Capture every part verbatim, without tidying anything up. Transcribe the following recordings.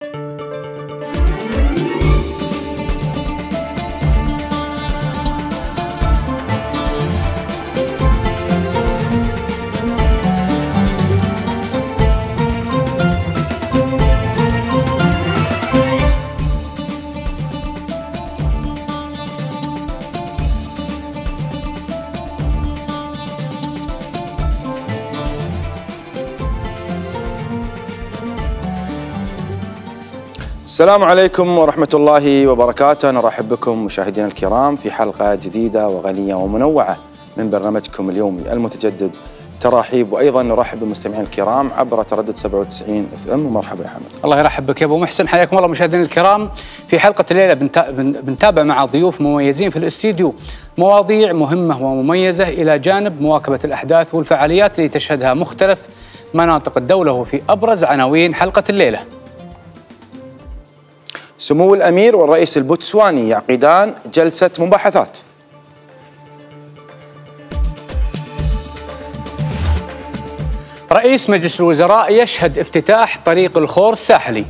السلام عليكم ورحمة الله وبركاته. نرحب بكم مشاهدينا الكرام في حلقة جديدة وغنية ومنوعة من برنامجكم اليومي المتجدد تراحيب، وأيضا نرحب بالمستمعين الكرام عبر تردد سبعة وتسعين اف ام. ومرحبا يا حمد. الله يرحب بك يا ابو محسن، حياكم الله مشاهدينا الكرام. في حلقة الليلة بنتابع مع ضيوف مميزين في الاستديو مواضيع مهمة ومميزة إلى جانب مواكبة الأحداث والفعاليات اللي تشهدها مختلف مناطق الدولة، وفي أبرز عناوين حلقة الليلة: سمو الأمير والرئيس البوتسواني يعقدان جلسة مباحثات. رئيس مجلس الوزراء يشهد افتتاح طريق الخور الساحلي.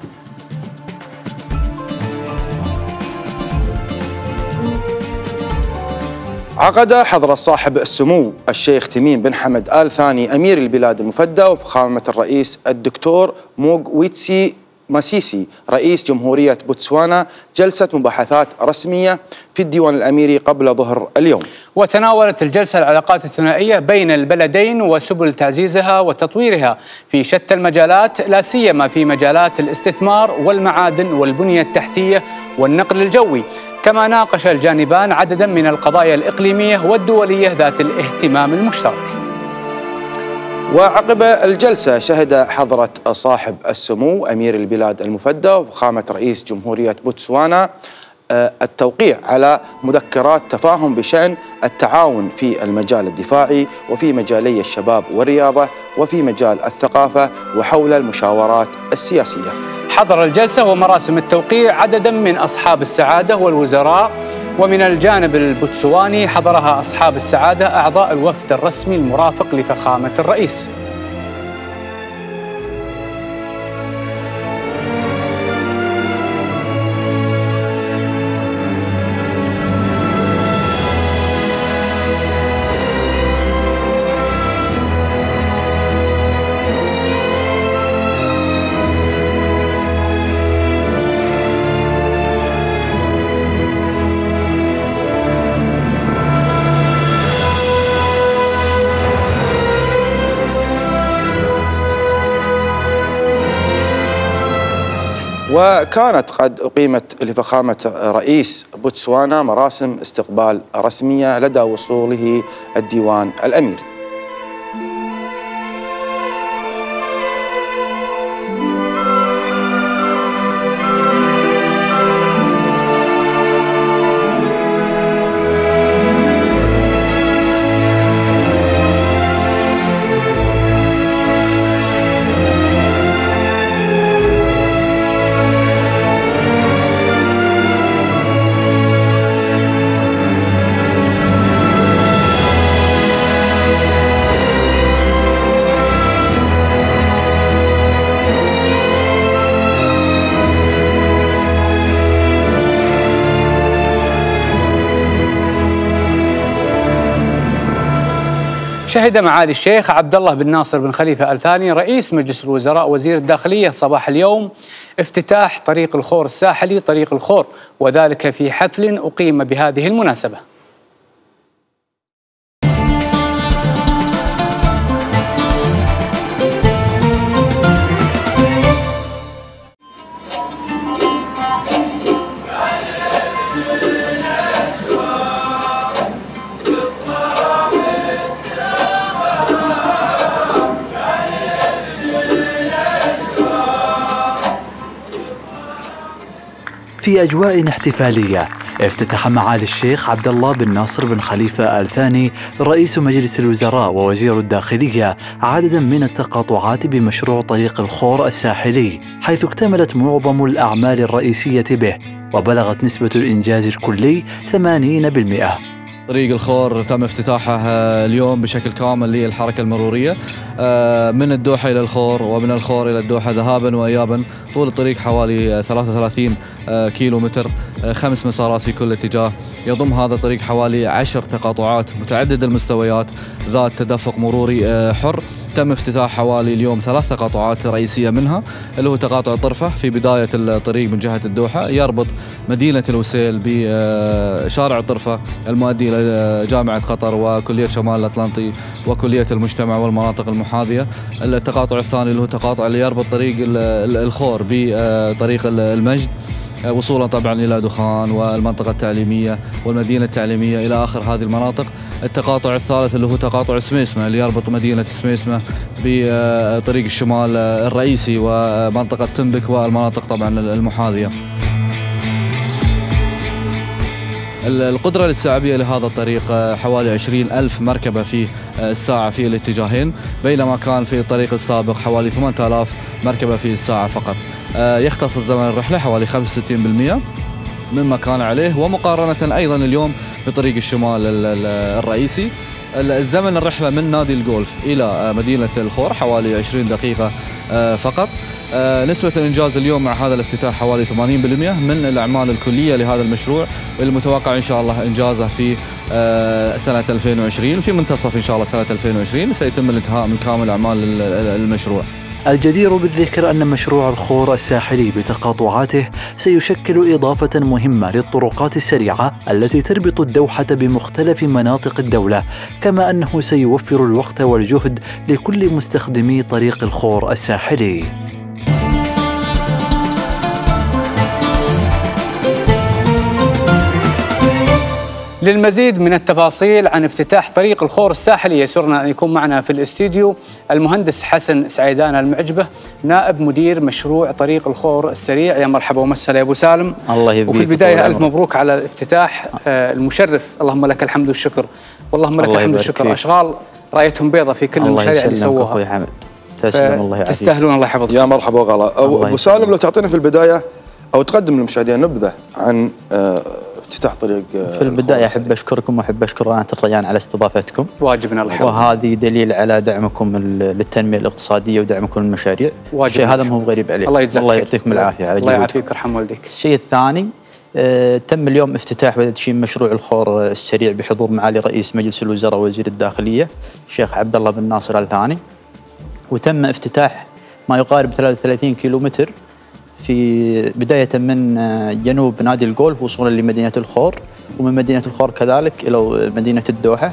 عقد حضرة صاحب السمو الشيخ تميم بن حمد آل ثاني أمير البلاد المفدى وفخامة الرئيس الدكتور موغويتسي ماسيسي رئيس جمهورية بوتسوانا جلسة مباحثات رسمية في الديوان الأميري قبل ظهر اليوم. وتناولت الجلسة العلاقات الثنائية بين البلدين وسبل تعزيزها وتطويرها في شتى المجالات، لا سيما في مجالات الاستثمار والمعادن والبنية التحتية والنقل الجوي. كما ناقش الجانبان عددا من القضايا الإقليمية والدولية ذات الاهتمام المشترك. وعقب الجلسة شهد حضرة صاحب السمو أمير البلاد المفدى وفخامة رئيس جمهورية بوتسوانا التوقيع على مذكرات تفاهم بشأن التعاون في المجال الدفاعي وفي مجالي الشباب والرياضة وفي مجال الثقافة وحول المشاورات السياسية. حضر الجلسة ومراسم التوقيع عددا من أصحاب السعادة والوزراء، ومن الجانب البوتسواني حضرها أصحاب السعادة أعضاء الوفد الرسمي المرافق لفخامة الرئيس. وكانت قد أقيمت لفخامة رئيس بوتسوانا مراسم استقبال رسمية لدى وصوله الديوان الأميري. شهد معالي الشيخ عبد الله بن ناصر بن خليفة آل ثاني رئيس مجلس الوزراء وزير الداخلية صباح اليوم افتتاح طريق الخور الساحلي طريق الخور، وذلك في حفل أقيم بهذه المناسبة. في أجواء احتفالية افتتح معالي الشيخ عبد الله بن ناصر بن خليفة آل ثاني رئيس مجلس الوزراء ووزير الداخلية عددا من التقاطعات بمشروع طريق الخور الساحلي، حيث اكتملت معظم الأعمال الرئيسية به وبلغت نسبة الإنجاز الكلي ثمانين بالمئة. طريق الخور تم افتتاحه اليوم بشكل كامل للحركة المرورية من الدوحة إلى الخور ومن الخور إلى الدوحة ذهابا وإيابا. طول الطريق حوالي ثلاثة وثلاثين كيلو متر، خمس مسارات في كل اتجاه. يضم هذا الطريق حوالي عشر تقاطعات متعددة المستويات ذات تدفق مروري حر. تم افتتاح حوالي اليوم ثلاث تقاطعات رئيسية منها، اللي هو تقاطع طرفة في بداية الطريق من جهة الدوحة يربط مدينة الوسيل بشارع طرفة المؤدي إلى جامعة قطر وكلية شمال الأطلنطي وكلية المجتمع والمناطق المحاذية. التقاطع الثاني اللي هو تقاطع اللي يربط طريق الخور بطريق المجد وصولا طبعا إلى دخان والمنطقة التعليمية والمدينة التعليمية إلى آخر هذه المناطق. التقاطع الثالث اللي هو تقاطع سميسمة اللي يربط مدينة سميسمة بطريق الشمال الرئيسي ومنطقة تنبك والمناطق طبعا المحاذية. القدرة الاستيعابية لهذا الطريق حوالي عشرين ألف مركبة في الساعة في الاتجاهين، بينما كان في الطريق السابق حوالي ثمانية آلاف مركبة في الساعة فقط. يختص زمن الرحلة حوالي خمسة وستين بالمئة مما كان عليه، ومقارنة أيضا اليوم بطريق الشمال الرئيسي الزمن الرحلة من نادي الجولف إلى مدينة الخور حوالي عشرين دقيقة فقط. نسبة الإنجاز اليوم مع هذا الافتتاح حوالي ثمانين بالمئة من الأعمال الكلية لهذا المشروع، والمتوقع إن شاء الله إنجازه في سنة ألفين وعشرين، في منتصف إن شاء الله سنة ألفين وعشرين سيتم الانتهاء من كامل أعمال المشروع. الجدير بالذكر أن مشروع الخور الساحلي بتقاطعاته سيشكل إضافة مهمة للطرقات السريعة التي تربط الدوحة بمختلف مناطق الدولة، كما أنه سيوفر الوقت والجهد لكل مستخدمي طريق الخور الساحلي. للمزيد من التفاصيل عن افتتاح طريق الخور الساحلي يسرنا أن يكون معنا في الاستديو المهندس حسن سعيدان المعجبة، نائب مدير مشروع طريق الخور السريع. يا مرحبا ومسهلا يا أبو سالم. الله يبارك. وفي البداية ألف مبروك على الافتتاح المشرف، اللهم لك الحمد والشكر، واللهم لك الحمد والشكر. أشغال رأيتهم بيضة في كل المشاريع اللي سووها. أخوي حمد تسلم، الله يعافيك. تستاهلون، الله يحفظك. يا مرحبا وغلا. أبو سالم لو تعطينا في البداية أو تقدم للمشاهدين نبذة عن افتتاح طريق. في البداية أحب أشكركم وأحب أشكر قناة الريان على استضافتكم. واجبنا الله يحفظك. وهذه دليل على دعمكم للتنمية الاقتصادية ودعمكم للمشاريع. الشيء هذا مو غريب عليكم. الله يجزاك. الله يعطيكم العافية على الله يعافيك ويرحم والديك. الشيء الثاني آه تم اليوم افتتاح وتدشين مشروع الخور السريع بحضور معالي رئيس مجلس الوزراء ووزير الداخلية الشيخ عبد الله بن ناصر آل ثاني، وتم افتتاح ما يقارب ثلاثة وثلاثين كيلو متر في بداية من جنوب نادي الجولف وصولا لمدينة الخور، ومن مدينة الخور كذلك إلى مدينة الدوحة،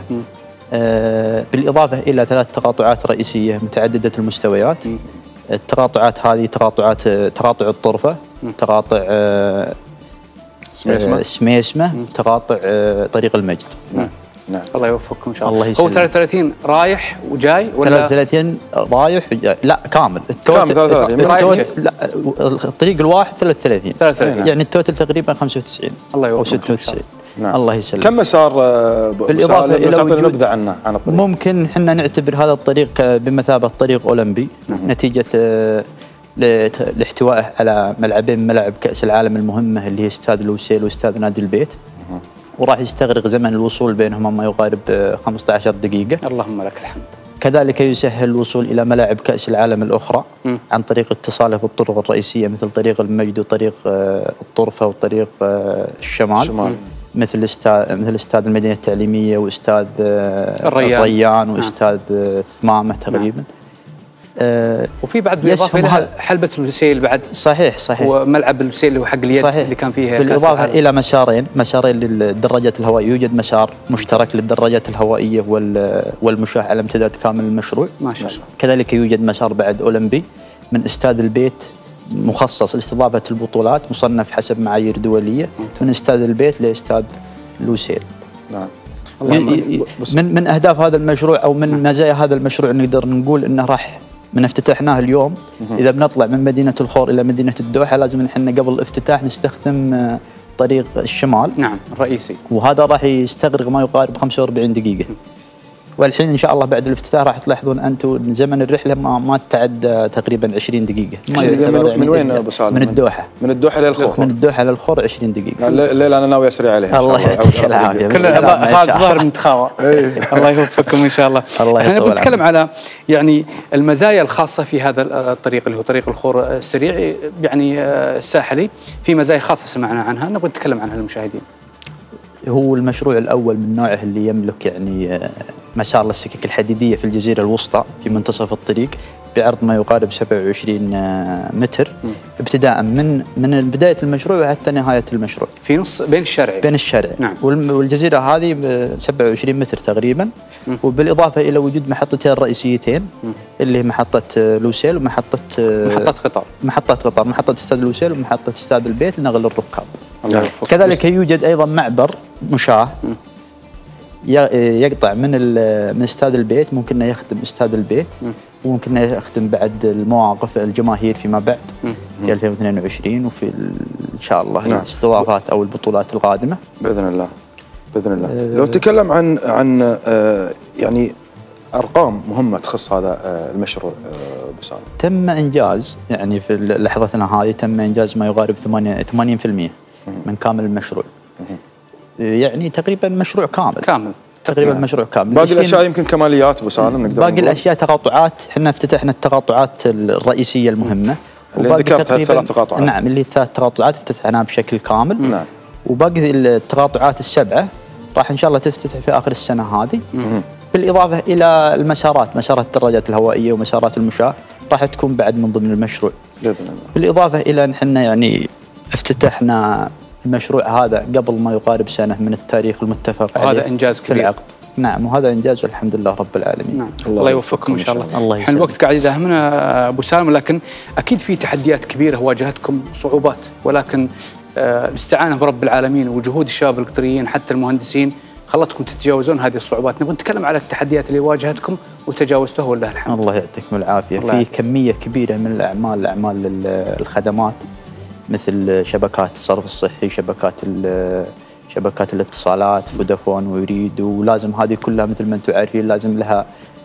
آه بالإضافة إلى ثلاث تقاطعات رئيسية متعددة المستويات. م. التقاطعات هذه تقاطعات تقاطع الطرفة، م. تقاطع آه سميسمة, آه سميسمة تقاطع آه طريق المجد. م. نعم. الله يوفقكم ان شاء الله. الله يسلمك. هو ثلاثة وثلاثين رايح وجاي ولا ثلاثة وثلاثين رايح وجاي؟ لا كامل. كامل ثلاثة وثلاثين. لا الطريق الواحد ثلاثة وثلاثين. ثلاثة وثلاثين. يعني التوتل تقريبا خمسة وتسعين. الله يوفقك. أو ستة وتسعين. نعم. الله يسلمك. كم مسار بالإضافة إلى وجود نبذة عنه عن الطريق؟ ممكن احنا نعتبر هذا الطريق بمثابة طريق أولمبي نتيجة لاحتوائه على ملعبين من ملاعب كأس العالم المهمة اللي هي استاد الوسيل واستاد نادي البيت، وراح يستغرق زمن الوصول بينهما ما يقارب خمسة عشر دقيقة. اللهم لك الحمد. كذلك يسهل الوصول إلى ملاعب كأس العالم الأخرى م. عن طريق اتصاله بالطرق الرئيسية مثل طريق المجد وطريق الطرفة وطريق الشمال, الشمال. مثل استاد مثل استاد المدينة التعليمية واستاد الريان, الريان واستاد آه. ثمامة تقريبا. نعم. آه وفي بعد بالإضافة إلى حلبة الوسيل بعد. صحيح صحيح. وملعب الوسيل اللي هو حق اليد صحيح. اللي كان فيها. بالإضافة إلى مسارين مسارين للدراجات الهوائية، يوجد مسار مشترك للدراجات الهوائية والمشاة على امتداد كامل المشروع. ما شاء الله. كذلك يوجد مسار بعد أولمبي من استاد البيت مخصص لاستضافة البطولات مصنف حسب معايير دولية من استاد البيت لاستاد الوسيل. نعم. من من أهداف هذا المشروع أو من مزايا هذا المشروع نقدر نقول إنه راح من افتتاحناه اليوم إذا بنطلع من مدينة الخور إلى مدينة الدوحة لازم نحن قبل الافتتاح نستخدم طريق الشمال. نعم الرئيسي، وهذا راح يستغرق ما يقارب خمسة وأربعين دقيقة. والحين ان شاء الله بعد الافتتاح راح تلاحظون انتم زمن الرحله ما, ما تعد تقريبا عشرين دقيقه. ما من, يعني من وين ابو سالم؟ من الدوحه. من الدوحه للخور. من الدوحه للخور عشرين دقيقه. الليله انا ناوي اسري عليها. الله يعطيك العافيه. كل هذا ظهر متخاوى. الله يوفقكم ان شاء الله. احنا بنتكلم على يعني المزايا الخاصه في هذا الطريق اللي هو طريق الخور السريع يعني الساحلي، في مزايا خاصه سمعنا عنها نبغى نتكلم عنها للمشاهدين. هو المشروع الأول من نوعه اللي يملك يعني مسار للسكك الحديدية في الجزيرة الوسطى في منتصف الطريق بعرض ما يقارب سبعة وعشرين متر ابتداء من من بداية المشروع وحتى نهاية المشروع. في نص بين الشارع. بين الشارع. نعم. والجزيرة هذه سبعة وعشرين متر تقريبا. م. وبالإضافة إلى وجود محطتين رئيسيتين م. اللي هي محطة لوسيل ومحطة محطة قطار. محطة قطار، محطة استاد لوسيل ومحطة استاد البيت لنقل الركاب. كذلك يوجد أيضا معبر مشاة يقطع من من استاد البيت، ممكن يخدم استاد البيت وممكن يخدم بعد المواقف الجماهير فيما بعد في ألفين واثنين وعشرين وفي ان شاء الله نعم. الاستضافات او البطولات القادمه باذن الله باذن الله. أه لو نتكلم عن عن آه يعني ارقام مهمه تخص هذا آه المشروع ابو سالم. تم انجاز يعني في لحظتنا هذه تم انجاز ما يقارب ثمانين بالمئة من كامل المشروع. يعني تقريبا مشروع كامل كامل تقريبا يعني. مشروع كامل. باقي الاشياء يمكن كماليات ابو سالم نقدر باقي الاشياء تقاطعات. احنا افتتحنا التقاطعات الرئيسيه المهمه اللي ذكرت ثلاث تقاطعات. نعم اللي ثلاث تقاطعات افتتحناها بشكل كامل. نعم. وباقي التقاطعات السبعه راح ان شاء الله تفتتح في اخر السنه هذه. مم. بالاضافه الى المسارات، مسارات الدراجات الهوائيه ومسارات المشاة راح تكون بعد من ضمن المشروع. باذن الله. بالاضافه الى ان احنا يعني افتتحنا المشروع هذا قبل ما يقارب سنة من التاريخ المتفق عليه. هذا إنجاز كبير. في العقد. نعم وهذا إنجاز والحمد لله رب العالمين. نعم. الله, الله يوفقكم إن شاء الله. الله يسلمك. الوقت قاعد يداهمنا أبو سالم، لكن أكيد في تحديات كبيرة واجهتكم، صعوبات، ولكن آه الاستعانة برب العالمين وجهود الشباب القطريين حتى المهندسين خلتكم تتجاوزون هذه الصعوبات. نبغى نتكلم على التحديات اللي واجهتكم وتجاوزتوها ولله الحمد. الله يعطيكم العافية. في كمية كبيرة من الأعمال، أعمال الخدمات مثل شبكات الصرف الصحي، شبكات شبكات الاتصالات، فودافون ويريد، ولازم هذه كلها مثل ما انتم عارفين لازم لها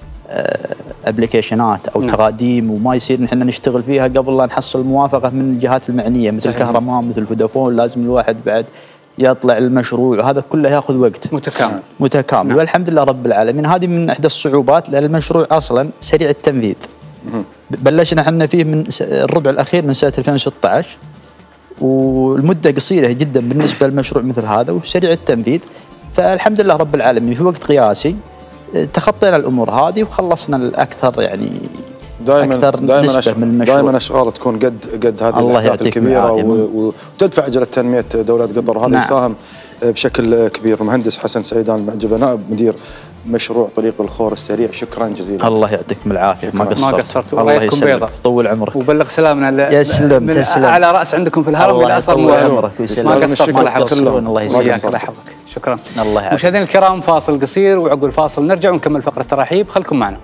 ابلكيشنات او نعم. تقاديم، وما يصير نحن نشتغل فيها قبل لا نحصل موافقه من الجهات المعنيه مثل كهرمان مثل فودافون. لازم الواحد بعد يطلع المشروع وهذا كله ياخذ وقت متكامل متكامل نعم. والحمد لله رب العالمين. هذه من احدى الصعوبات لان المشروع اصلا سريع التنفيذ. بلشنا احنا فيه من الربع الاخير من سنه ألفين وستة عشر والمده قصيره جدا بالنسبه للمشروع مثل هذا وسريع التنفيذ. فالحمد لله رب العالمين في وقت قياسي تخطينا الامور هذه وخلصنا الاكثر يعني دائما اكثر دائما نسبه من المشروع. دائما اشغال تكون قد قد هذه الاهداف الكبيره وتدفع عجله تنميه دوله قطر، وهذا نعم. يساهم بشكل كبير. المهندس حسن سعيدان المعجبه نائب مدير مشروع طريق الخور السريع، شكرا جزيلا. الله يعطيكم العافيه. ما قصرت ما قصرتوا. الله يكون بيضة. طول عمرك وبلغ سلامنا يسلم تسلم على راس عندكم في الهرم الى اصغر الله عمرك. ما قصرت ما لحقت. الله يسلمك. الله يحفظك. شكرا. الله يعافيك. مشاهدينا الكرام فاصل قصير وعقب الفاصل نرجع ونكمل فقره الترحيب، خلكم معنا.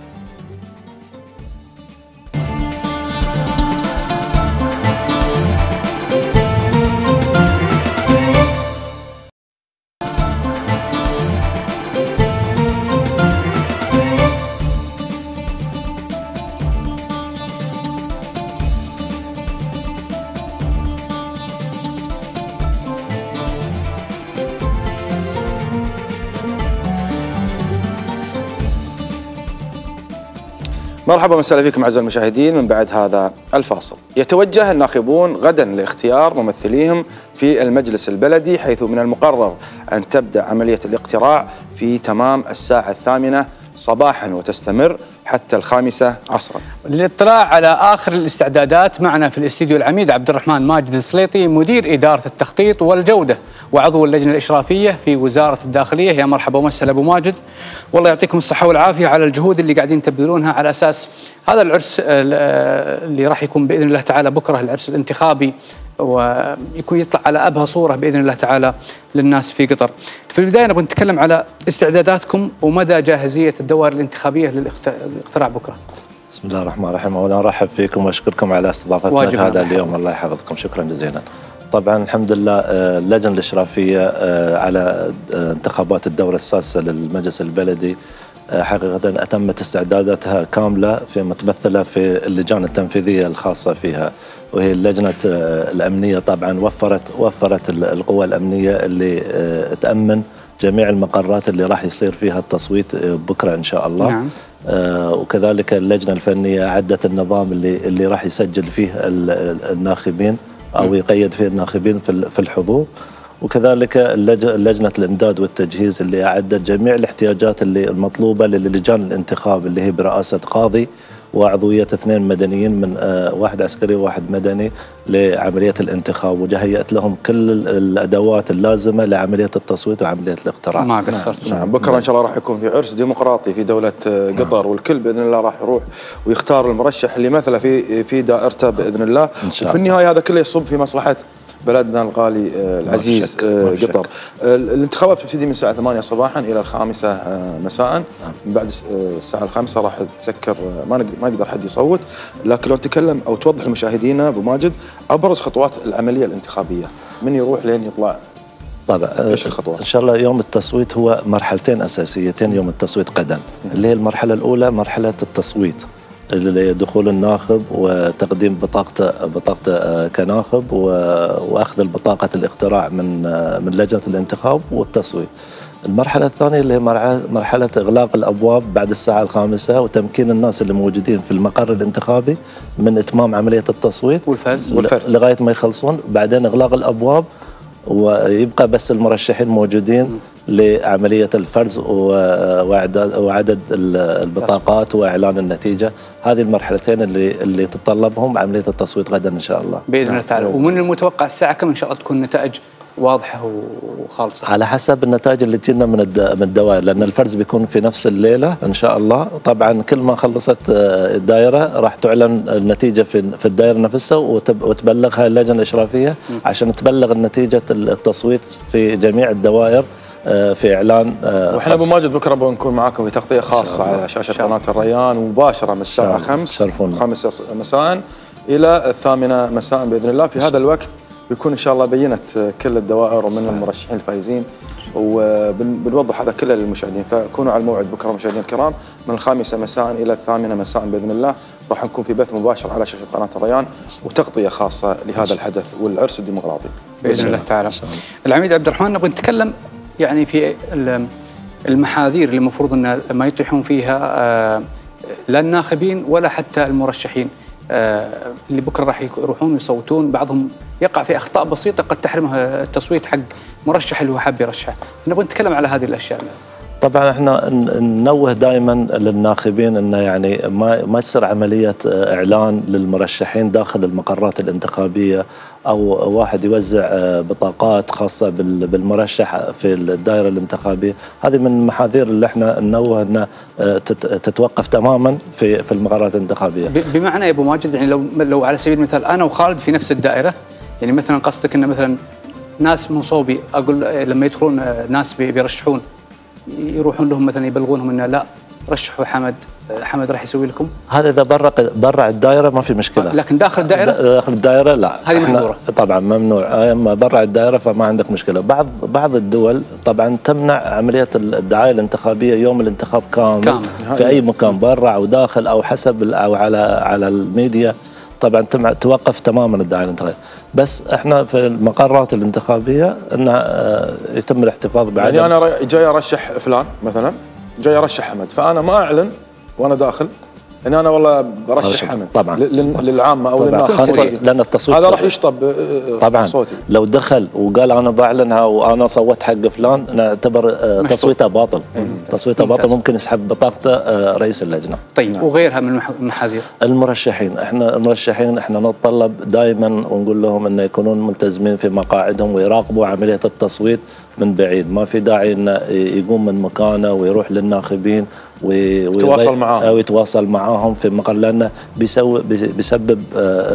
مرحبا وسهلا فيكم اعزائي المشاهدين من بعد هذا الفاصل. يتوجه الناخبون غدا لاختيار ممثليهم في المجلس البلدي، حيث من المقرر ان تبدا عمليه الاقتراع في تمام الساعه الثامنه صباحا وتستمر حتى الخامسة عصرا. للاطلاع على آخر الاستعدادات معنا في الاستديو العميد عبد الرحمن ماجد السليطي مدير إدارة التخطيط والجودة وعضو اللجنة الإشرافية في وزارة الداخلية. يا مرحبا ومسهلا أبو ماجد، والله يعطيكم الصحة والعافية على الجهود اللي قاعدين تبذلونها على أساس هذا العرس اللي راح يكون بإذن الله تعالى بكرة، العرس الانتخابي، ويكون يطلع على أبهى صورة بإذن الله تعالى للناس في قطر. في البداية نبغى نتكلم على استعداداتكم ومدى جاهزية الدوائر الانتخابية للاقتراع بكرة. بسم الله الرحمن الرحيم. أولا أرحب فيكم وأشكركم على استضافتنا هذا اليوم، الله يحفظكم، شكرا جزيلا. طبعا الحمد لله اللجنة الإشرافية على انتخابات الدورة السادسة للمجلس البلدي حقيقة أتمت استعداداتها كاملة في متمثلة في اللجان التنفيذية الخاصة فيها، وهي اللجنة الأمنية طبعا وفرت وفرت القوى الأمنية اللي تأمن جميع المقرات اللي راح يصير فيها التصويت بكرة إن شاء الله. نعم. آه وكذلك اللجنة الفنية أعدت النظام اللي اللي راح يسجل فيه الناخبين أو يقيد فيه الناخبين في في الحضور، وكذلك لجنة الإمداد والتجهيز اللي أعدت جميع الاحتياجات اللي المطلوبة للجان الانتخاب اللي هي برئاسة قاضي وعضوية اثنين مدنيين من آه واحد عسكري وواحد مدني لعملية الانتخاب، وجهيأت لهم كل الأدوات اللازمة لعملية التصويت وعملية الاقتراع. ما قصرت. نعم. نعم. بكرة إن شاء الله راح يكون في عرس ديمقراطي في دولة قطر. نعم. والكل بإذن الله راح يروح ويختار المرشح اللي مثله في في دائرته بإذن الله. وفي النهاية هذا كله يصب في مصلحة بلدنا الغالي العزيز قطر. الانتخابات بتبتدي من الساعة ثمانية صباحا إلى الخامسة مساء. من بعد الساعة الخامسة راح تسكر، ما ما يقدر حد يصوت. لكن لو نتكلم أو توضح لمشاهدينا أبو ماجد أبرز خطوات العملية الانتخابية، من يروح لين يطلع؟ طبعا ايش الخطوات؟ ان شاء الله يوم التصويت هو مرحلتين اساسيتين يوم التصويت غدا، اللي هي المرحلة الأولى مرحلة التصويت اللي دخول الناخب وتقديم بطاقته بطاقته كناخب واخذ البطاقة الاقتراع من من لجنة الانتخاب والتصويت. المرحلة الثانية اللي هي مرحلة إغلاق الأبواب بعد الساعة الخامسة وتمكين الناس اللي موجودين في المقر الانتخابي من إتمام عملية التصويت والفرز والفرز لغاية ما يخلصون، بعدين إغلاق الأبواب ويبقى بس المرشحين موجودين لعملية الفرز وعدد البطاقات وإعلان النتيجة. هذه المرحلتين اللي اللي تتطلبهم عملية التصويت غدا إن شاء الله بإذن الله تعالى. ومن المتوقع الساعة كم إن شاء الله تكون نتائج واضحة وخالصة؟ على حسب النتائج اللي تجينا من من الدوائر، لأن الفرز بيكون في نفس الليلة إن شاء الله. طبعا كل ما خلصت الدائرة راح تعلن النتيجة في في الدائرة نفسها وتبلغها اللجنة الإشرافية عشان تبلغ النتيجة التصويت في جميع الدوائر في إعلان. وإحنا أبو ماجد بكرة بنكون معاكم في تغطية خاصة على شاشة قناة الريان مباشرة من الساعة خمسة خمسة مساء إلى الثامنة مساء بإذن الله. في هذا الوقت بيكون إن شاء الله بينت كل الدوائر ومن المرشحين الفائزين، وبنوضح هذا كله للمشاهدين. فكونوا على الموعد بكرة مشاهدينا الكرام من الخامسة مساء إلى الثامنة مساء بإذن الله. راح نكون في بث مباشر على شاشة قناة الريان وتغطية خاصة لهذا الحدث والعرس الديمقراطي بإذن الله تعالى. العميد عبد الرحمن، نبغى نتكلم يعني في المحاذير اللي المفروض أن ما يطيحون فيها لا الناخبين ولا حتى المرشحين اللي بكرة راح يروحون يصوتون. بعضهم يقع في أخطاء بسيطة قد تحرمه التصويت حق مرشح اللي هو حاب يرشحه. فنبغى نتكلم على هذه الأشياء. طبعا احنا ننوه دائما للناخبين انه يعني ما ما تصير عمليه اعلان للمرشحين داخل المقرات الانتخابيه، او واحد يوزع بطاقات خاصه بالمرشح في الدائره الانتخابيه. هذه من المحاذير اللي احنا ننوه انها تتوقف تماما في في المقرات الانتخابيه. بمعنى يا ابو ماجد، يعني لو لو على سبيل المثال انا وخالد في نفس الدائره، يعني مثلا قصدك ان مثلا ناس من صوبي اقول لما يدخلون ناس بيرشحون يروحون لهم مثلا يبلغونهم انه لا رشحوا حمد، حمد راح يسوي لكم؟ هذا اذا برا برا الدائره ما في مشكله، لكن داخل الدائره داخل الدائره لا، هذه محظوره طبعا ممنوع. اما برا الدائره فما عندك مشكله. بعض بعض الدول طبعا تمنع عمليه الدعايه الانتخابيه يوم الانتخاب كامل, كامل. في اي مكان برا او داخل او حسب او على على الميديا. طبعا توقف تماما الدعايه الانتخابيه. بس احنا في المقرات الانتخابيه انه يتم الاحتفاظ بعدم. يعني انا جاي ارشح فلان مثلا، جاي ارشح حمد، فانا ما اعلن وانا داخل ان انا والله برشح حمد طبعا للعامه او للناس، خاصه لان التصويت هذا راح يشطب طبعا صوتي. لو دخل وقال انا بعلنها وانا صوت حق فلان نعتبر تصويته باطل. تصويته باطل، ممكن يسحب بطاقته رئيس اللجنه. طيب نعم. وغيرها من المحاذير المرشحين، احنا المرشحين احنا نتطلب دائما ونقول لهم انه يكونون ملتزمين في مقاعدهم ويراقبوا عمليه التصويت من بعيد. ما في داعي انه يقوم من مكانه ويروح للناخبين ويتواصل معاهم او يتواصل معاهم في مقر، لانه بيسوي بيسبب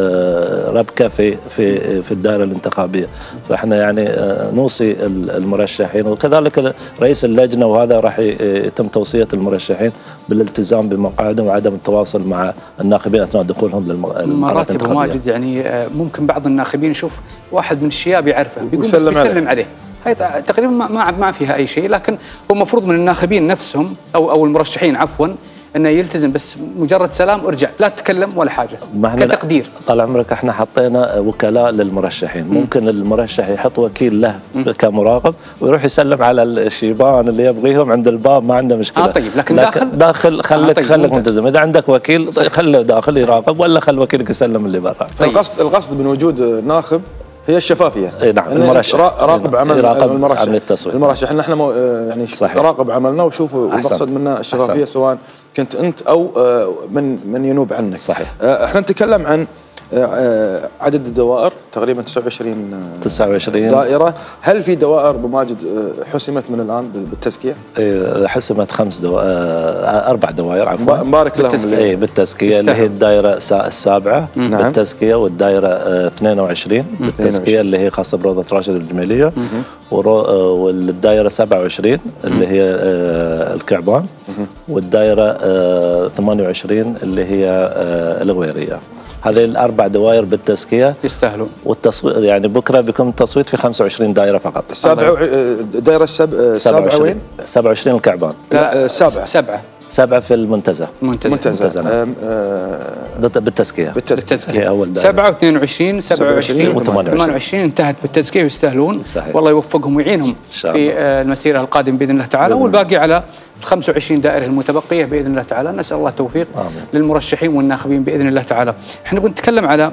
ربكه في في في الدائره الانتخابيه. فاحنا يعني نوصي المرشحين وكذلك رئيس اللجنه، وهذا راح يتم توصيه المرشحين بالالتزام بمقاعدهم وعدم التواصل مع الناخبين اثناء دخولهم للمقرات الانتخابيه. ماجد يعني ممكن بعض الناخبين يشوف واحد من الشياب يعرفه بيقول بيسلم عليه، هي تقريبا ما ما فيها اي شيء، لكن هو المفروض من الناخبين نفسهم او او المرشحين عفوا انه يلتزم، بس مجرد سلام ارجع لا تتكلم ولا حاجه كتقدير. طال عمرك احنا حطينا وكلاء للمرشحين، م. ممكن المرشح يحط وكيل له كمراقب ويروح يسلم على الشيبان اللي يبغيهم عند الباب، ما عنده مشكله. اه طيب، لكن داخل داخل خليك آه طيب خليك ملتزم. اذا عندك وكيل خله داخل يراقب، ولا خل وكيلك يسلم اللي برا. طيب. القصد القصد من وجود ناخب هي الشفافيه. اي نعم، المرشح راقب عمل المرشح عمل التصويت. المرشح احنا احنا مو يعني صحيح. راقب عملنا وشوفوا المقصد منها الشفافيه، أحسن. سواء كنت انت او من من ينوب عنك. صحيح. احنا نتكلم عن عدد الدوائر تقريبا تسعة وعشرين تسعة وعشرين دائره، هل في دوائر ابو ماجد حسمت من الان بالتزكيه؟ حسمت خمس دو... اربع دوائر عفوا مبارك لهم بالتزكيه, إيه بالتزكية اللي هي الدائره السابعه نعم. بالتزكيه، والدائره اثنين وعشرين بالتزكيه اللي هي خاصه بروضه راشد الجميليه، ورو... والدائره سبعة وعشرين اللي هي الكعبان، والدائره ثمانية وعشرين اللي هي الغويريه. هذه الاربع دوائر بالتزكيه يستاهلون، والتصويت يعني بكره بيكون التصويت في خمسة وعشرين دائره فقط. السابعه الدائره السابعه وين؟ سبعة وعشرين الكعبان. لا السابعه سبعه سبعه في المنتزه. منتزه, منتزه. نعم. بالتزكيه بالتزكيه اول دائره سبعة واثنين وعشرين سبعة وعشرين وثمانية وعشرين انتهت بالتزكيه ويستاهلون. صحيح. والله يوفقهم ويعينهم في المسيره القادمه باذن الله تعالى، والباقي على ال خمسة وعشرين دائره المتبقيه باذن الله تعالى. نسال الله التوفيق آمين. للمرشحين والناخبين باذن الله تعالى. احنا نبغى نتكلم على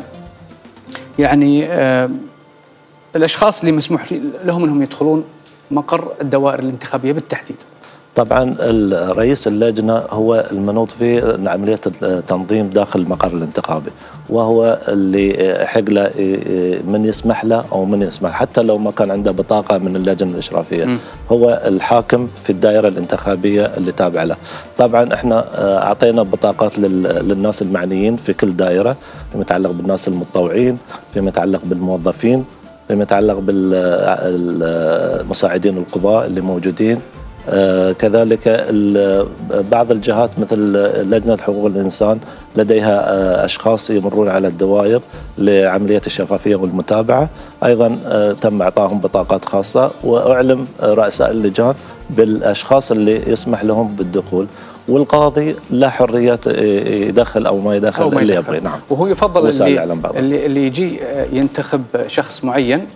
يعني آه الاشخاص اللي مسموح لهم انهم يدخلون مقر الدوائر الانتخابيه بالتحديد. طبعا رئيس اللجنه هو المنوط في عمليه التنظيم داخل المقر الانتخابي، وهو اللي يحق له من يسمح له او من يسمح، حتى لو ما كان عنده بطاقه من اللجنه الاشرافيه. م. هو الحاكم في الدائره الانتخابيه اللي تابع له. طبعا احنا اعطينا بطاقات للناس المعنيين في كل دائره، فيما يتعلق بالناس المتطوعين، فيما يتعلق بالموظفين، فيما يتعلق بالمساعدين القضاء اللي موجودين. آه كذلك بعض الجهات مثل لجنة حقوق الإنسان لديها آه أشخاص يمرون على الدوائر لعملية الشفافية والمتابعة، أيضا آه تم إعطائهم بطاقات خاصة، وأعلم رؤساء اللجان بالأشخاص اللي يسمح لهم بالدخول، والقاضي له حرية يدخل أو ما يدخل, أو ما اللي يبغي. نعم. وهو يفضل اللي, اللي, اللي يجي ينتخب شخص معين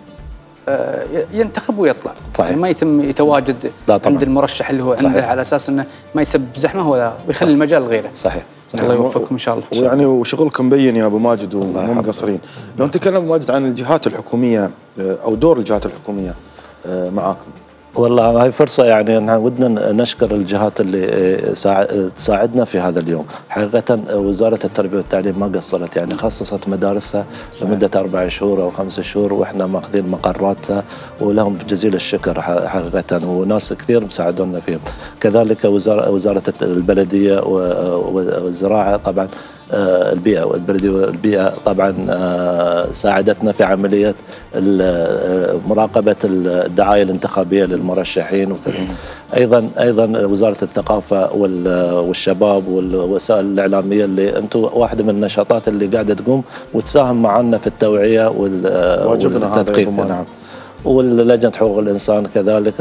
ينتخب ويطلع. صحيح. يعني ما يتم يتواجد عند المرشح اللي هو عنده. صحيح. على اساس انه ما يسبب زحمه ولا ويخلي المجال لغيره. صحيح. صحيح. الله يوفقكم ان شاء الله. ويعني وشغلكم بين يا ابو ماجد ومو مقصرين. لو نتكلم ابو ماجد عن الجهات الحكوميه او دور الجهات الحكوميه معاكم. والله هاي فرصة، يعني أنها ودنا نشكر الجهات اللي تساعدنا في هذا اليوم. حقيقة وزارة التربية والتعليم ما قصرت، يعني خصصت مدارسها لمدة أربع شهور أو خمس شهور، وإحنا ماخذين مقراتها، ولهم جزيل الشكر حقيقة، وناس كثير مساعدونا فيهم. كذلك وزارة وزارة البلدية والزراعة طبعا، البيئة والبلدية والبيئة طبعا ساعدتنا في عملية مراقبة الدعاية الانتخابية للمرشحين وكذا. أيضا أيضا وزارة الثقافة والشباب والوسائل الإعلامية اللي أنتم واحدة من النشاطات اللي قاعدة تقوم وتساهم معنا في التوعية والتثقيف. نعم. ولجنة حقوق الإنسان كذلك،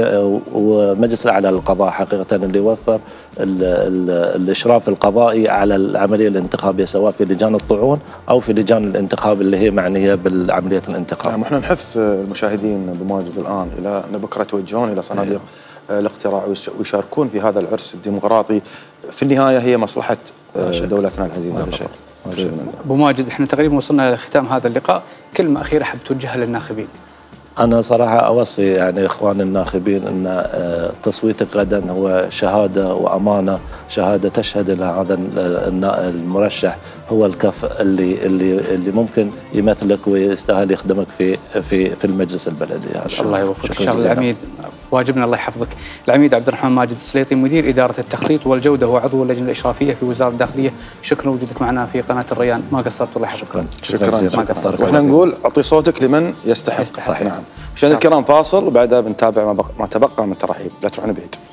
ومجلس الأعلى للقضاء حقيقة اللي وفر ال ال الإشراف القضائي على العملية الانتخابية، سواء في لجان الطعون أو في لجان الانتخاب اللي هي معنية بالعملية الانتخاب. نعم. احنا نحث المشاهدين أبو ماجد الآن إلى أن بكرة يتوجهون إلى صناديق الاقتراع ويشاركون في هذا العرس الديمقراطي. في النهاية هي مصلحة دولتنا العزيزة. أبو ماجد، احنا تقريبا وصلنا لختام هذا اللقاء، كلمة أخيرة حاب توجهها للناخبين. أنا صراحة أوصي يعني إخوان الناخبين أن تصويتك غدا هو شهادة وأمانة، شهادة تشهد أن هذا المرشح هو الكف اللي اللي اللي ممكن يمثلك ويستاهل يخدمك في في في المجلس البلدي. الله يوفقك. شكرا العميد، واجبنا الله يحفظك. العميد عبد الرحمن ماجد السليطي، مدير إدارة التخطيط والجودة وعضو اللجنة الإشرافية في وزارة الداخلية، شكرا وجودك معنا في قناة الريان. ما قصرت الله يحفظك. شكرا شكرا, شكرا. ما قصرت. واحنا نقول اعطي صوتك لمن يستحق. يستحق. صحيح. نعم. مشاهدينا الكرام، فاصل وبعدها بنتابع ما, ما تبقى من ترحيب. لا تروحون بعيد.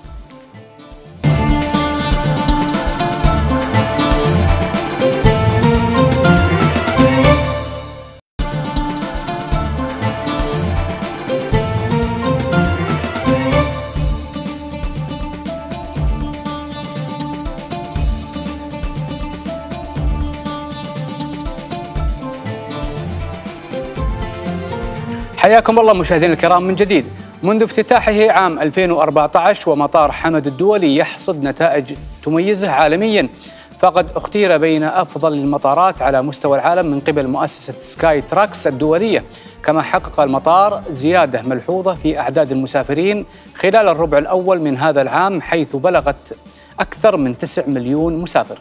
حياكم الله مشاهدينا الكرام من جديد. منذ افتتاحه عام ألفين وأربعة عشر ومطار حمد الدولي يحصد نتائج تميزه عالميا، فقد اختير بين أفضل المطارات على مستوى العالم من قبل مؤسسة سكاي تراكس الدولية. كما حقق المطار زيادة ملحوظة في أعداد المسافرين خلال الربع الأول من هذا العام، حيث بلغت أكثر من تسعة مليون مسافر.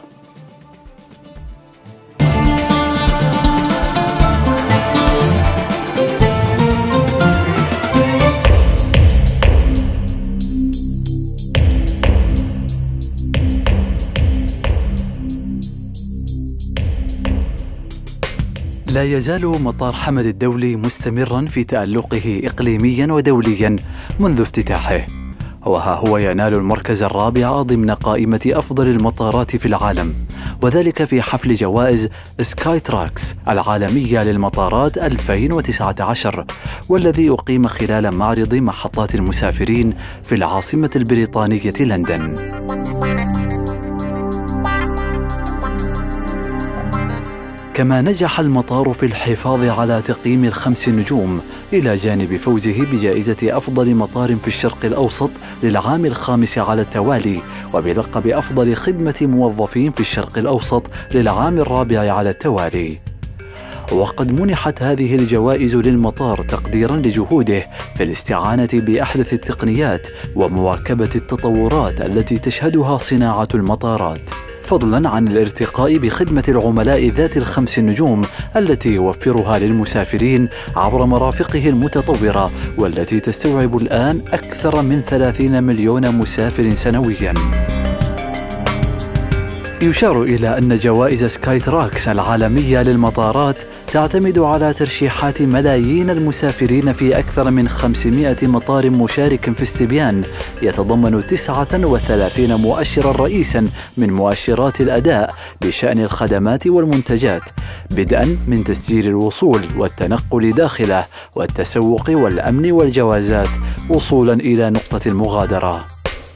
لا يزال مطار حمد الدولي مستمرا في تألقه إقليميا ودوليا منذ افتتاحه، وها هو ينال المركز الرابع ضمن قائمة أفضل المطارات في العالم، وذلك في حفل جوائز سكاي تراكس العالمية للمطارات ألفين وتسعة عشر، والذي أقيم خلال معرض محطات المسافرين في العاصمة البريطانية لندن. كما نجح المطار في الحفاظ على تقييم الخمس نجوم، إلى جانب فوزه بجائزة أفضل مطار في الشرق الأوسط للعام الخامس على التوالي، وبلقب أفضل خدمة موظفين في الشرق الأوسط للعام الرابع على التوالي. وقد منحت هذه الجوائز للمطار تقديرا لجهوده في الاستعانة بأحدث التقنيات ومواكبة التطورات التي تشهدها صناعة المطارات، فضلا عن الارتقاء بخدمة العملاء ذات الخمس نجوم التي يوفرها للمسافرين عبر مرافقه المتطورة، والتي تستوعب الآن أكثر من ثلاثين مليون مسافر سنوياً. يشار إلى أن جوائز سكاي تراكس العالمية للمطارات تعتمد على ترشيحات ملايين المسافرين في أكثر من خمسمائة مطار مشارك في استبيان، يتضمن تسعة وثلاثين مؤشرا رئيسا من مؤشرات الأداء بشأن الخدمات والمنتجات، بدءا من تسجيل الوصول والتنقل داخله والتسوق والأمن والجوازات، وصولا إلى نقطة المغادرة.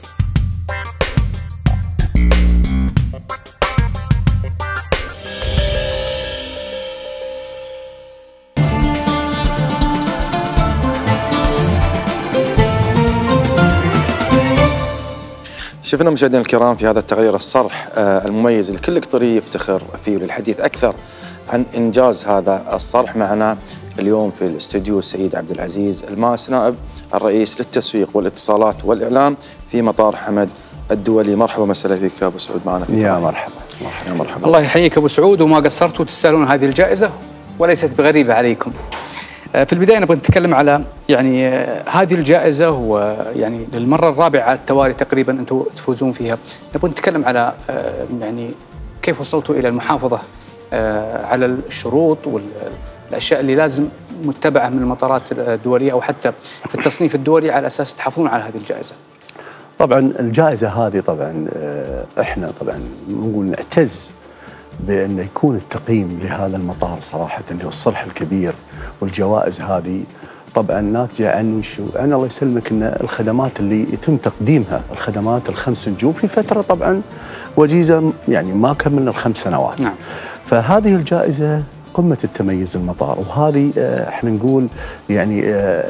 شفنا مشاهدينا الكرام في هذا التقرير الصرح المميز اللي كل قطري يفتخر فيه. وللحديث أكثر عن إنجاز هذا الصرح معنا اليوم في الاستوديو السيد عبد العزيز الماس، نائب الرئيس للتسويق والاتصالات والإعلام في مطار حمد الدولي. مرحبا مساء فيك أبو سعود معنا في يا مرحبا. مرحبا. مرحبا. الله يحييك أبو سعود، وما قصرتوا تستاهلون هذه الجائزة وليست بغريبة عليكم. في البداية نبغى نتكلم على يعني هذه الجائزة، ويعني للمرة الرابعة على التوالي تقريبا أنتم تفوزون فيها. نبغى نتكلم على يعني كيف وصلتوا إلى المحافظة على الشروط والأشياء اللي لازم متبعة من المطارات الدولية أو حتى في التصنيف الدولي على أساس تحافظون على هذه الجائزة. طبعا الجائزة هذه طبعا احنا طبعا نقول نعتز بأن يكون التقييم لهذا المطار صراحة اللي هو الصرح الكبير، والجوائز هذه طبعا ناتجة عن شو؟ عن الله يسلمك ان الخدمات اللي يتم تقديمها، الخدمات الخمس نجوم في فترة طبعا وجيزة يعني ما كملنا الخمس سنوات. نعم. فهذه الجائزة قمة التميز المطار، وهذه احنا نقول يعني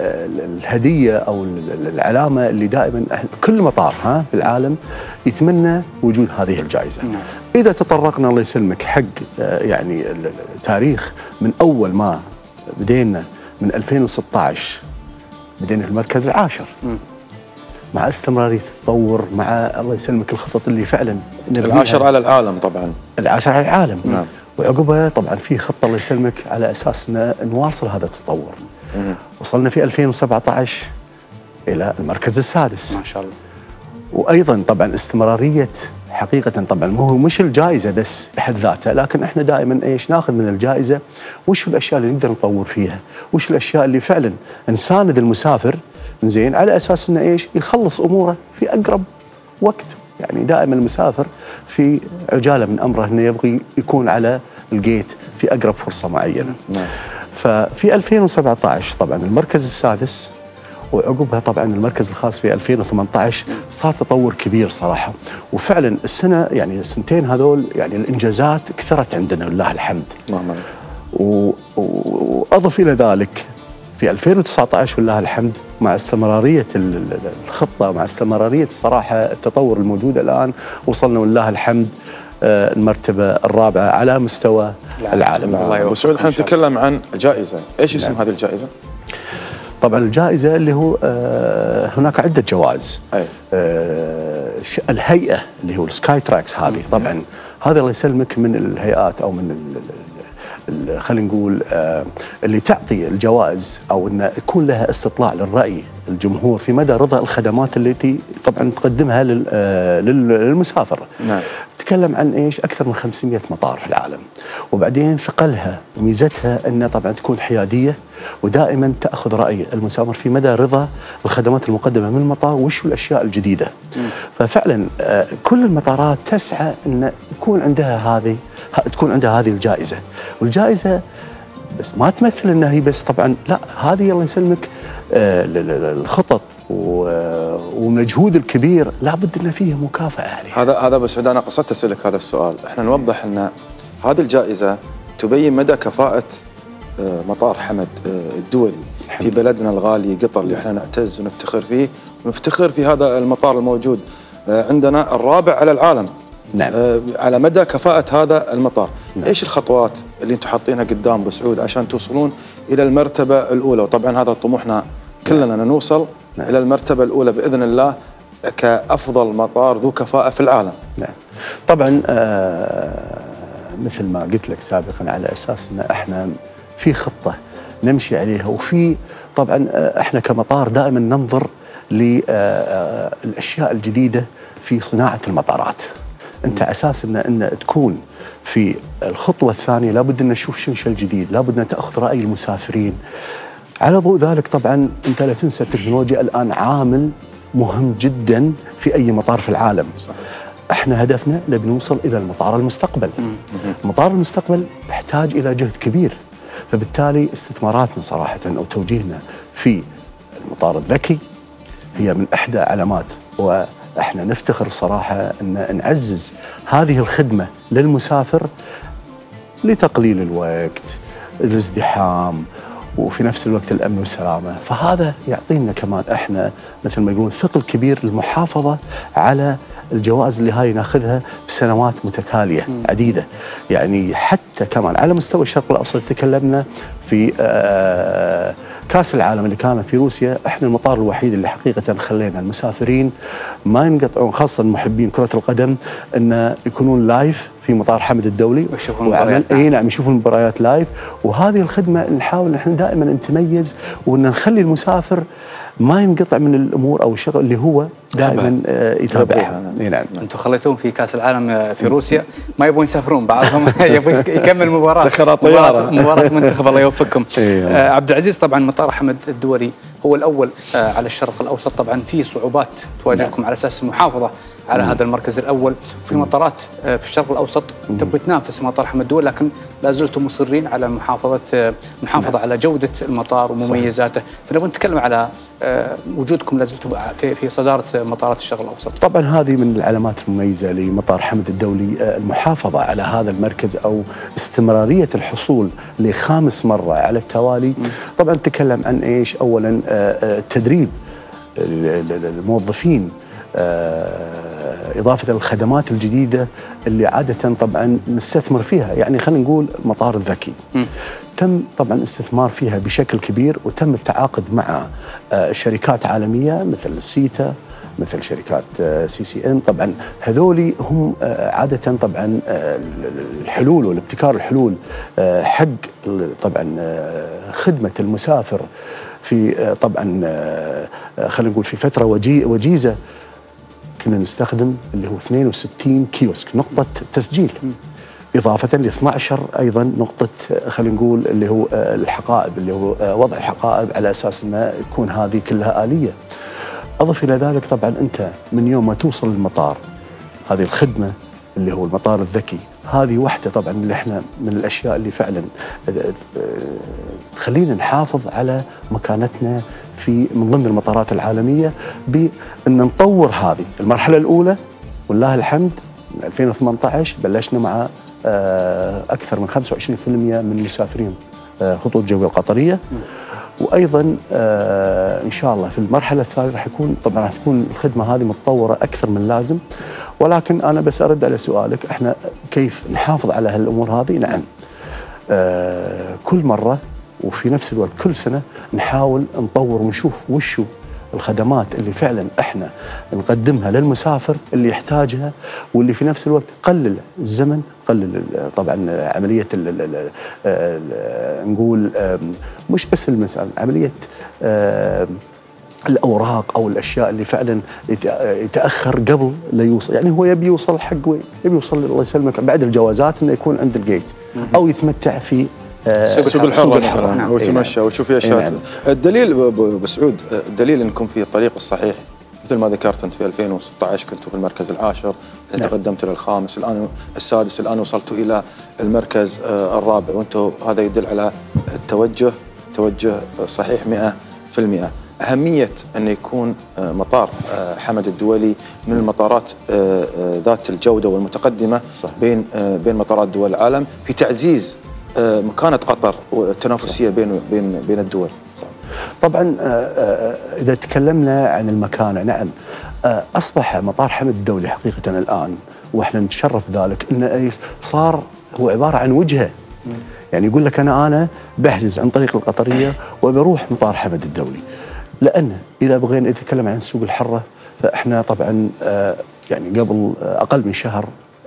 الهدية او العلامة اللي دائما كل مطار ها في العالم يتمنى وجود هذه الجائزة. نعم. إذا تطرقنا الله يسلمك حق يعني التاريخ من أول ما بدينا من ألفين وستة عشر بدينا في المركز العاشر. م. مع استمرارية التطور، مع الله يسلمك الخطط اللي فعلا العاشر على العالم طبعا. العاشر على العالم. نعم. وعقبها طبعا في خطة الله يسلمك على أساس أن نواصل هذا التطور. م. وصلنا في ألفين وسبعة عشر إلى المركز السادس. ما شاء الله. وأيضا طبعا استمرارية حقيقة طبعا مو هو مش الجائزة بس بحد ذاتها، لكن احنا دائما ايش ناخذ من الجائزة وش الاشياء اللي نقدر نطور فيها، وش الاشياء اللي فعلا نساند المسافر زين على اساس انه ايش يخلص اموره في اقرب وقت. يعني دائما المسافر في عجالة من امره انه يبغي يكون على الجيت في اقرب فرصة معينة. نعم. ففي ألفين وسبعة عشر طبعا المركز السادس، وعقبها طبعا المركز الخاص في ألفين وثمانية عشر صار تطور كبير صراحه. وفعلا السنه يعني السنتين هذول يعني الانجازات كثرت عندنا لله الحمد. نعم. واضف الى ذلك في ألفين وتسعة عشر والله الحمد مع استمرارية الخطة، مع استمرارية الصراحة التطور الموجود الآن، وصلنا والله الحمد المرتبة الرابعة على مستوى العالم. أبو سعود، احنا نتكلم عن جائزة، ايش اسم هذه الجائزة؟ طبعا الجائزة اللي هو آه هناك عدة جوائز. آه الهيئة اللي هو السكاي تراكس هذه، طبعا هذا الله يسلمك من الهيئات او من خلينا نقول آه اللي تعطي الجوائز او ان يكون لها استطلاع للرأي الجمهور في مدى رضا الخدمات التي طبعا تقدمها آه للمسافر. نعم. تتكلم عن ايش؟ اكثر من خمسمئة مطار في العالم، وبعدين ثقلها وميزتها انها طبعا تكون حياديه ودائما تاخذ راي المسافر في مدى رضا الخدمات المقدمه من المطار وش الاشياء الجديده. م. ففعلا آه كل المطارات تسعى ان يكون عندها هذه تكون عندها هذه الجائزه، والجائزه بس ما تمثل انها هي بس، طبعا لا، هذه الله يسلمك آه الخطط ومجهود الكبير لابد ان فيه مكافاه عليها. هذا هذا بس انا قصدت اسالك هذا السؤال، احنا نوضح ان هذه الجائزه تبين مدى كفاءه مطار حمد الدولي في بلدنا الغالي قطر اللي احنا نعتز ونفتخر فيه، ونفتخر في هذا المطار الموجود عندنا الرابع على العالم. نعم. على مدى كفاءه هذا المطار. نعم. ايش الخطوات اللي انتم حاطينها قدام ابو سعود عشان توصلون الى المرتبه الاولى؟ وطبعا هذا طموحنا كلنا أن نوصل نعم. إلى المرتبة الأولى بإذن الله كأفضل مطار ذو كفاءة في العالم. نعم. طبعا آه مثل ما قلت لك سابقا، على أساس أن احنا في خطة نمشي عليها، وفي طبعا آه احنا كمطار دائما ننظر للأشياء الجديدة في صناعة المطارات. أنت أساس أن, أن تكون في الخطوة الثانية لابد أن نشوف شو الشيء الجديد، لابد أن تأخذ رأي المسافرين. على ضوء ذلك طبعا انت لا تنسى التكنولوجيا الان عامل مهم جدا في اي مطار في العالم. صح. احنا هدفنا نبي نوصل الى المطار المستقبل. مطار المستقبل يحتاج الى جهد كبير، فبالتالي استثماراتنا صراحه او توجيهنا في المطار الذكي هي من احدى علامات، واحنا نفتخر الصراحه ان نعزز هذه الخدمه للمسافر لتقليل الوقت، الازدحام، وفي نفس الوقت الأمن والسلامة. فهذا يعطينا كمان إحنا مثل ما يقولون ثقل كبير للمحافظة على الجوائز اللي هاي ناخذها بسنوات متتالية م. عديدة. يعني حتى كمان على مستوى الشرق الأوسط تكلمنا في آه كأس العالم اللي كان في روسيا، احنا المطار الوحيد اللي حقيقة خلينا المسافرين ما ينقطعون، خاصة محبين كرة القدم، أن يكونون لايف في مطار حمد الدولي وعمل اي نعم يشوفون المباريات لايف. وهذه الخدمة نحاول نحن دائما نتميز وان نخلي المسافر ما ينقطع من الامور او الشغل اللي هو دائما يتابعها. نعم. انتم خليتوهم في كاس العالم في روسيا ما يبون يسافرون، بعضهم يبون يكمل مباراه مباراه, مباراة منتخب. الله يوفقكم. آه عبد العزيز، طبعا مطار حمد الدولي هو الاول آه على الشرق الاوسط، طبعا في صعوبات تواجهكم نعم. على اساس المحافظه على نعم. هذا المركز الاول. في مطارات آه في الشرق الاوسط تبغى تنافس مطار حمد الدولي، لكن لا زلتم مصرين على محافظه آه محافظه نعم. على جوده المطار ومميزاته. فنبغى نتكلم على آه وجودكم لا زلتم في في صداره مطارات الشرق الاوسط. طبعا هذه من العلامات المميزه لمطار حمد الدولي، المحافظه على هذا المركز او استمراريه الحصول لخامس مره على التوالي. م. طبعا نتكلم عن ايش؟ اولا تدريب الموظفين، إضافة للخدمات الجديدة اللي عادة طبعا نستثمر فيها. يعني خلينا نقول المطار الذكي م. تم طبعا استثمار فيها بشكل كبير، وتم التعاقد مع شركات عالمية مثل السيتا، مثل شركات سي سي ان. طبعا هذولي هم عادة طبعا الحلول والابتكار الحلول حق طبعا خدمة المسافر في طبعا خلينا نقول في فترة وجيزة كنا نستخدم اللي هو اثنين وستين كيوسك نقطة تسجيل، إضافة ل اثني عشر أيضا نقطة خلينا نقول اللي هو الحقائب، اللي هو وضع الحقائب على أساس أن يكون هذه كلها آلية. أضف إلى ذلك طبعا أنت من يوم ما توصل المطار هذه الخدمة اللي هو المطار الذكي، هذه واحدة طبعا اللي احنا من الأشياء اللي فعلا تخلينا نحافظ على مكانتنا في من ضمن المطارات العالمية، بأن نطور هذه المرحلة الأولى. والله الحمد من ألفين وثمانية عشر بلشنا مع أكثر من خمسة وعشرين بالمئة من مسافرين خطوط الجوية القطرية، وايضا آه ان شاء الله في المرحله الثانيه راح يكون طبعا راح تكون الخدمه هذه متطوره اكثر من لازم. ولكن انا بس ارد على سؤالك، احنا كيف نحافظ على هالامور هذه؟ نعم آه كل مره وفي نفس الوقت كل سنه نحاول نطور ونشوف وشو الخدمات اللي فعلا احنا نقدمها للمسافر اللي يحتاجها، واللي في نفس الوقت تقلل الزمن، تقلل طبعا عمليه ال ال ال نقول مش بس المسألة، عمليه الاوراق او الاشياء اللي فعلا يتاخر قبل لا يوصل. يعني هو يبي يوصل حق وين؟ يبي يوصل الله يسلمك بعد الجوازات انه يكون عند الجيت او يتمتع في سوق الحرة مثلا او يتمشى ويشوف فيها اشياء. نعم. الدليل ابو سعود، الدليل انكم في الطريق الصحيح مثل ما ذكرت انت في ألفين وستة عشر كنتوا في المركز العاشر، نعم. تقدمتوا للخامس، الان السادس، الان وصلتوا الى المركز الرابع، وانتم هذا يدل على التوجه توجه صحيح مئة بالمئة. أهمية أن يكون مطار حمد الدولي من المطارات ذات الجودة والمتقدمة صح. بين بين مطارات دول العالم في تعزيز مكانة قطر والتنافسية بين بين بين الدول. صح. طبعا إذا تكلمنا عن المكانة، نعم أصبح مطار حمد الدولي حقيقة الآن وإحنا نتشرف ذلك إنه صار هو عبارة عن وجهة. يعني يقول لك أنا أنا بحجز عن طريق القطرية وبروح مطار حمد الدولي. لأن إذا بغينا نتكلم عن السوق الحرة فإحنا طبعا يعني قبل أقل من شهر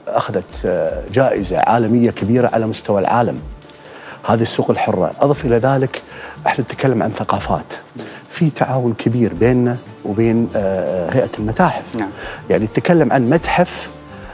أخذت جائزة عالمية كبيرة على مستوى العالم هذه السوق الحرة. أضف إلى ذلك احنا نتكلم عن ثقافات، في تعاون كبير بيننا وبين هيئة المتاحف. نعم. يعني نتكلم عن متحف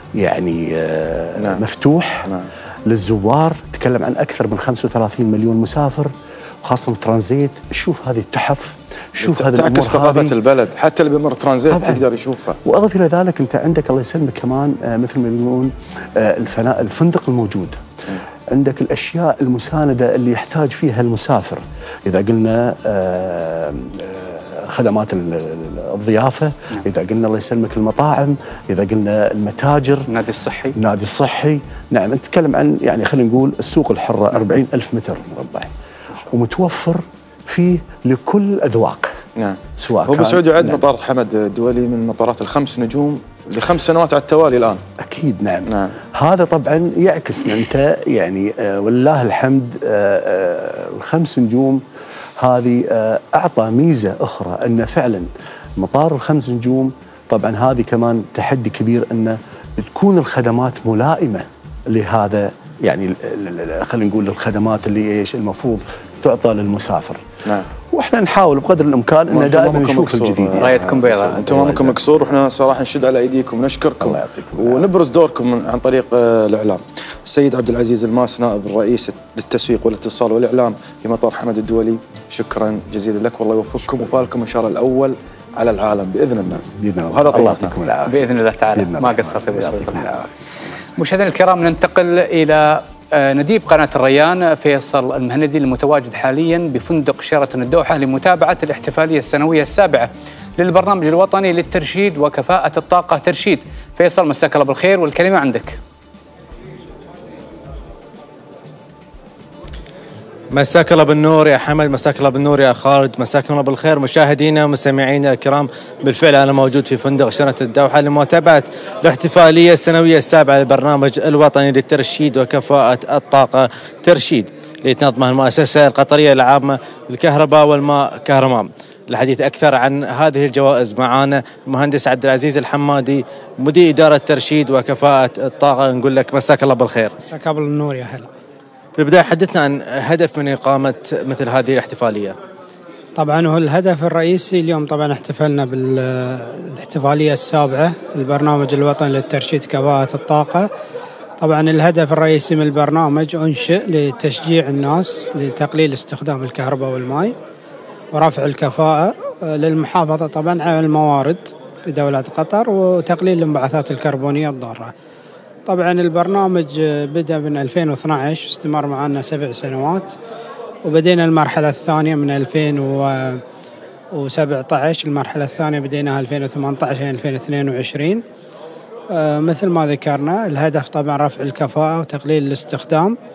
يعني نعم. مفتوح نعم. للزوار، نتكلم عن أكثر من خمسة وثلاثين مليون مسافر خاصة ترانزيت. شوف هذه التحف، شوف هذه الأمور، تعكس ثقافة البلد، حتى اللي بيمر ترانزيت تقدر يشوفها. وأضف إلى ذلك أنت عندك الله يسلمك كمان آه مثل ما يقولون آه الفناء الفندق الموجود، م. عندك الأشياء المساندة اللي يحتاج فيها المسافر. إذا قلنا آه خدمات الضيافة، م. إذا قلنا الله يسلمك المطاعم، إذا قلنا المتاجر، النادي الصحي النادي الصحي. نعم نتكلم عن يعني خلينا نقول السوق الحرة أربعين ألف متر مربع ومتوفر فيه لكل الأذواق. نعم. سواء هو بسعود يعد نعم. مطار حمد الدولي من المطارات الخمس نجوم لخمس سنوات على التوالي الآن. أكيد نعم. نعم. هذا طبعا يعكس أنت يعني آه والله الحمد آه آه الخمس نجوم هذه آه أعطى ميزة أخرى أن فعلا مطار الخمس نجوم طبعا هذه كمان تحدي كبير أن تكون الخدمات ملائمة لهذا، يعني خلينا نقول الخدمات اللي ايش المفروض تعطى للمسافر. نعم. واحنا نحاول بقدر الامكان ان دائما نشوف الجديد. رايتكم بيضاء، انتم امامكم مكسور، واحنا صراحه نشد على ايديكم ونشكركم ونبرز دوركم عن طريق الاعلام. السيد عبد العزيز الماس نائب الرئيس للتسويق والاتصال والاعلام في مطار حمد الدولي، شكرا جزيلا لك، والله يوفقكم وفالكم ان شاء الله الاول على العالم باذن الله. باذن الله. وهذا الله يعطيكم العافيه باذن الله تعالى. ما قصرت. مشاهدينا الكرام، ننتقل إلى نديب قناة الريان فيصل المهندي المتواجد حاليا بفندق شيراتون الدوحة لمتابعة الاحتفالية السنوية السابعة للبرنامج الوطني للترشيد وكفاءة الطاقة ترشيد. فيصل مساك الله بالخير والكلمة عندك. مساك الله بالنور يا حمد، مساك الله بالنور يا خالد، مساكم الله بالخير مشاهدينا ومستمعينا الكرام. بالفعل أنا موجود في فندق شيراتون الدوحة لمتابعة الاحتفالية السنوية السابعة للبرنامج الوطني للترشيد وكفاءة الطاقة ترشيد اللي تنظمها المؤسسة القطرية العامة للكهرباء والماء كهرماء. الحديث أكثر عن هذه الجوائز معانا المهندس عبد العزيز الحمادي مدير إدارة ترشيد وكفاءة الطاقة. نقول لك مساك الله بالخير. مساك الله بالنور يا هلا. في البداية حدثنا عن هدف من إقامة مثل هذه الاحتفالية. طبعا هو الهدف الرئيسي اليوم طبعا احتفلنا بالاحتفالية السابعة البرنامج الوطني للترشيد كفاءة الطاقة. طبعا الهدف الرئيسي من البرنامج أنشئ لتشجيع الناس لتقليل استخدام الكهرباء والماء ورفع الكفاءة للمحافظة طبعا على الموارد في دولة قطر وتقليل الانبعاثات الكربونية الضارة. طبعا البرنامج بدأ من ألفين واثني عشر استمر معنا سبع سنوات، وبدينا المرحلة الثانية من ألفين وسبعة عشر. المرحلة الثانية بديناها ألفين وثمانية عشر ألفين واثنين وعشرين. آه مثل ما ذكرنا الهدف طبعا رفع الكفاءة وتقليل الاستخدام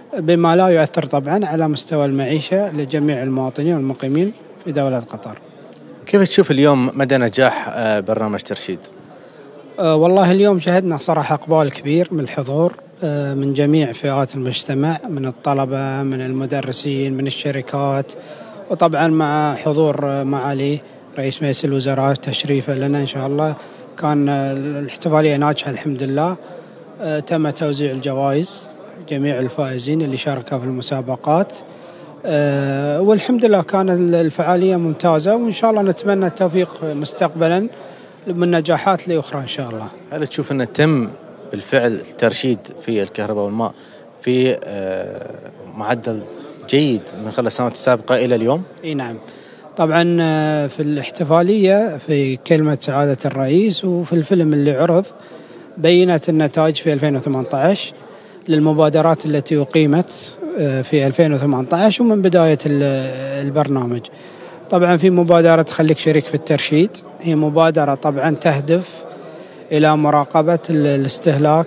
بما لا يؤثر طبعا على مستوى المعيشة لجميع المواطنين والمقيمين في دولة قطر. كيف تشوف اليوم مدى نجاح برنامج ترشيد؟ أه والله اليوم شهدنا صراحة إقبال كبير من الحضور أه من جميع فئات المجتمع، من الطلبة، من المدرسين، من الشركات، وطبعا مع حضور معالي رئيس مجلس الوزراء تشريفه لنا إن شاء الله. كان الاحتفالية ناجحة الحمد لله. أه تم توزيع الجوائز جميع الفائزين اللي شاركوا في المسابقات، أه والحمد لله كان الفعالية ممتازة، وإن شاء الله نتمنى التوفيق مستقبلا من نجاحات لأخرى إن شاء الله. هل تشوف أن تم بالفعل ترشيد في الكهرباء والماء في أه معدل جيد من خلال السنوات السابقة إلى اليوم؟ إي نعم طبعا. في الاحتفالية في كلمة سعادة الرئيس وفي الفيلم اللي عرض بينت النتائج في ألفين وثمانية عشر للمبادرات التي أقيمت في ألفين وثمانية عشر ومن بداية البرنامج. طبعا في مبادرة خليك شريك في الترشيد، هي مبادرة طبعا تهدف إلى مراقبة الاستهلاك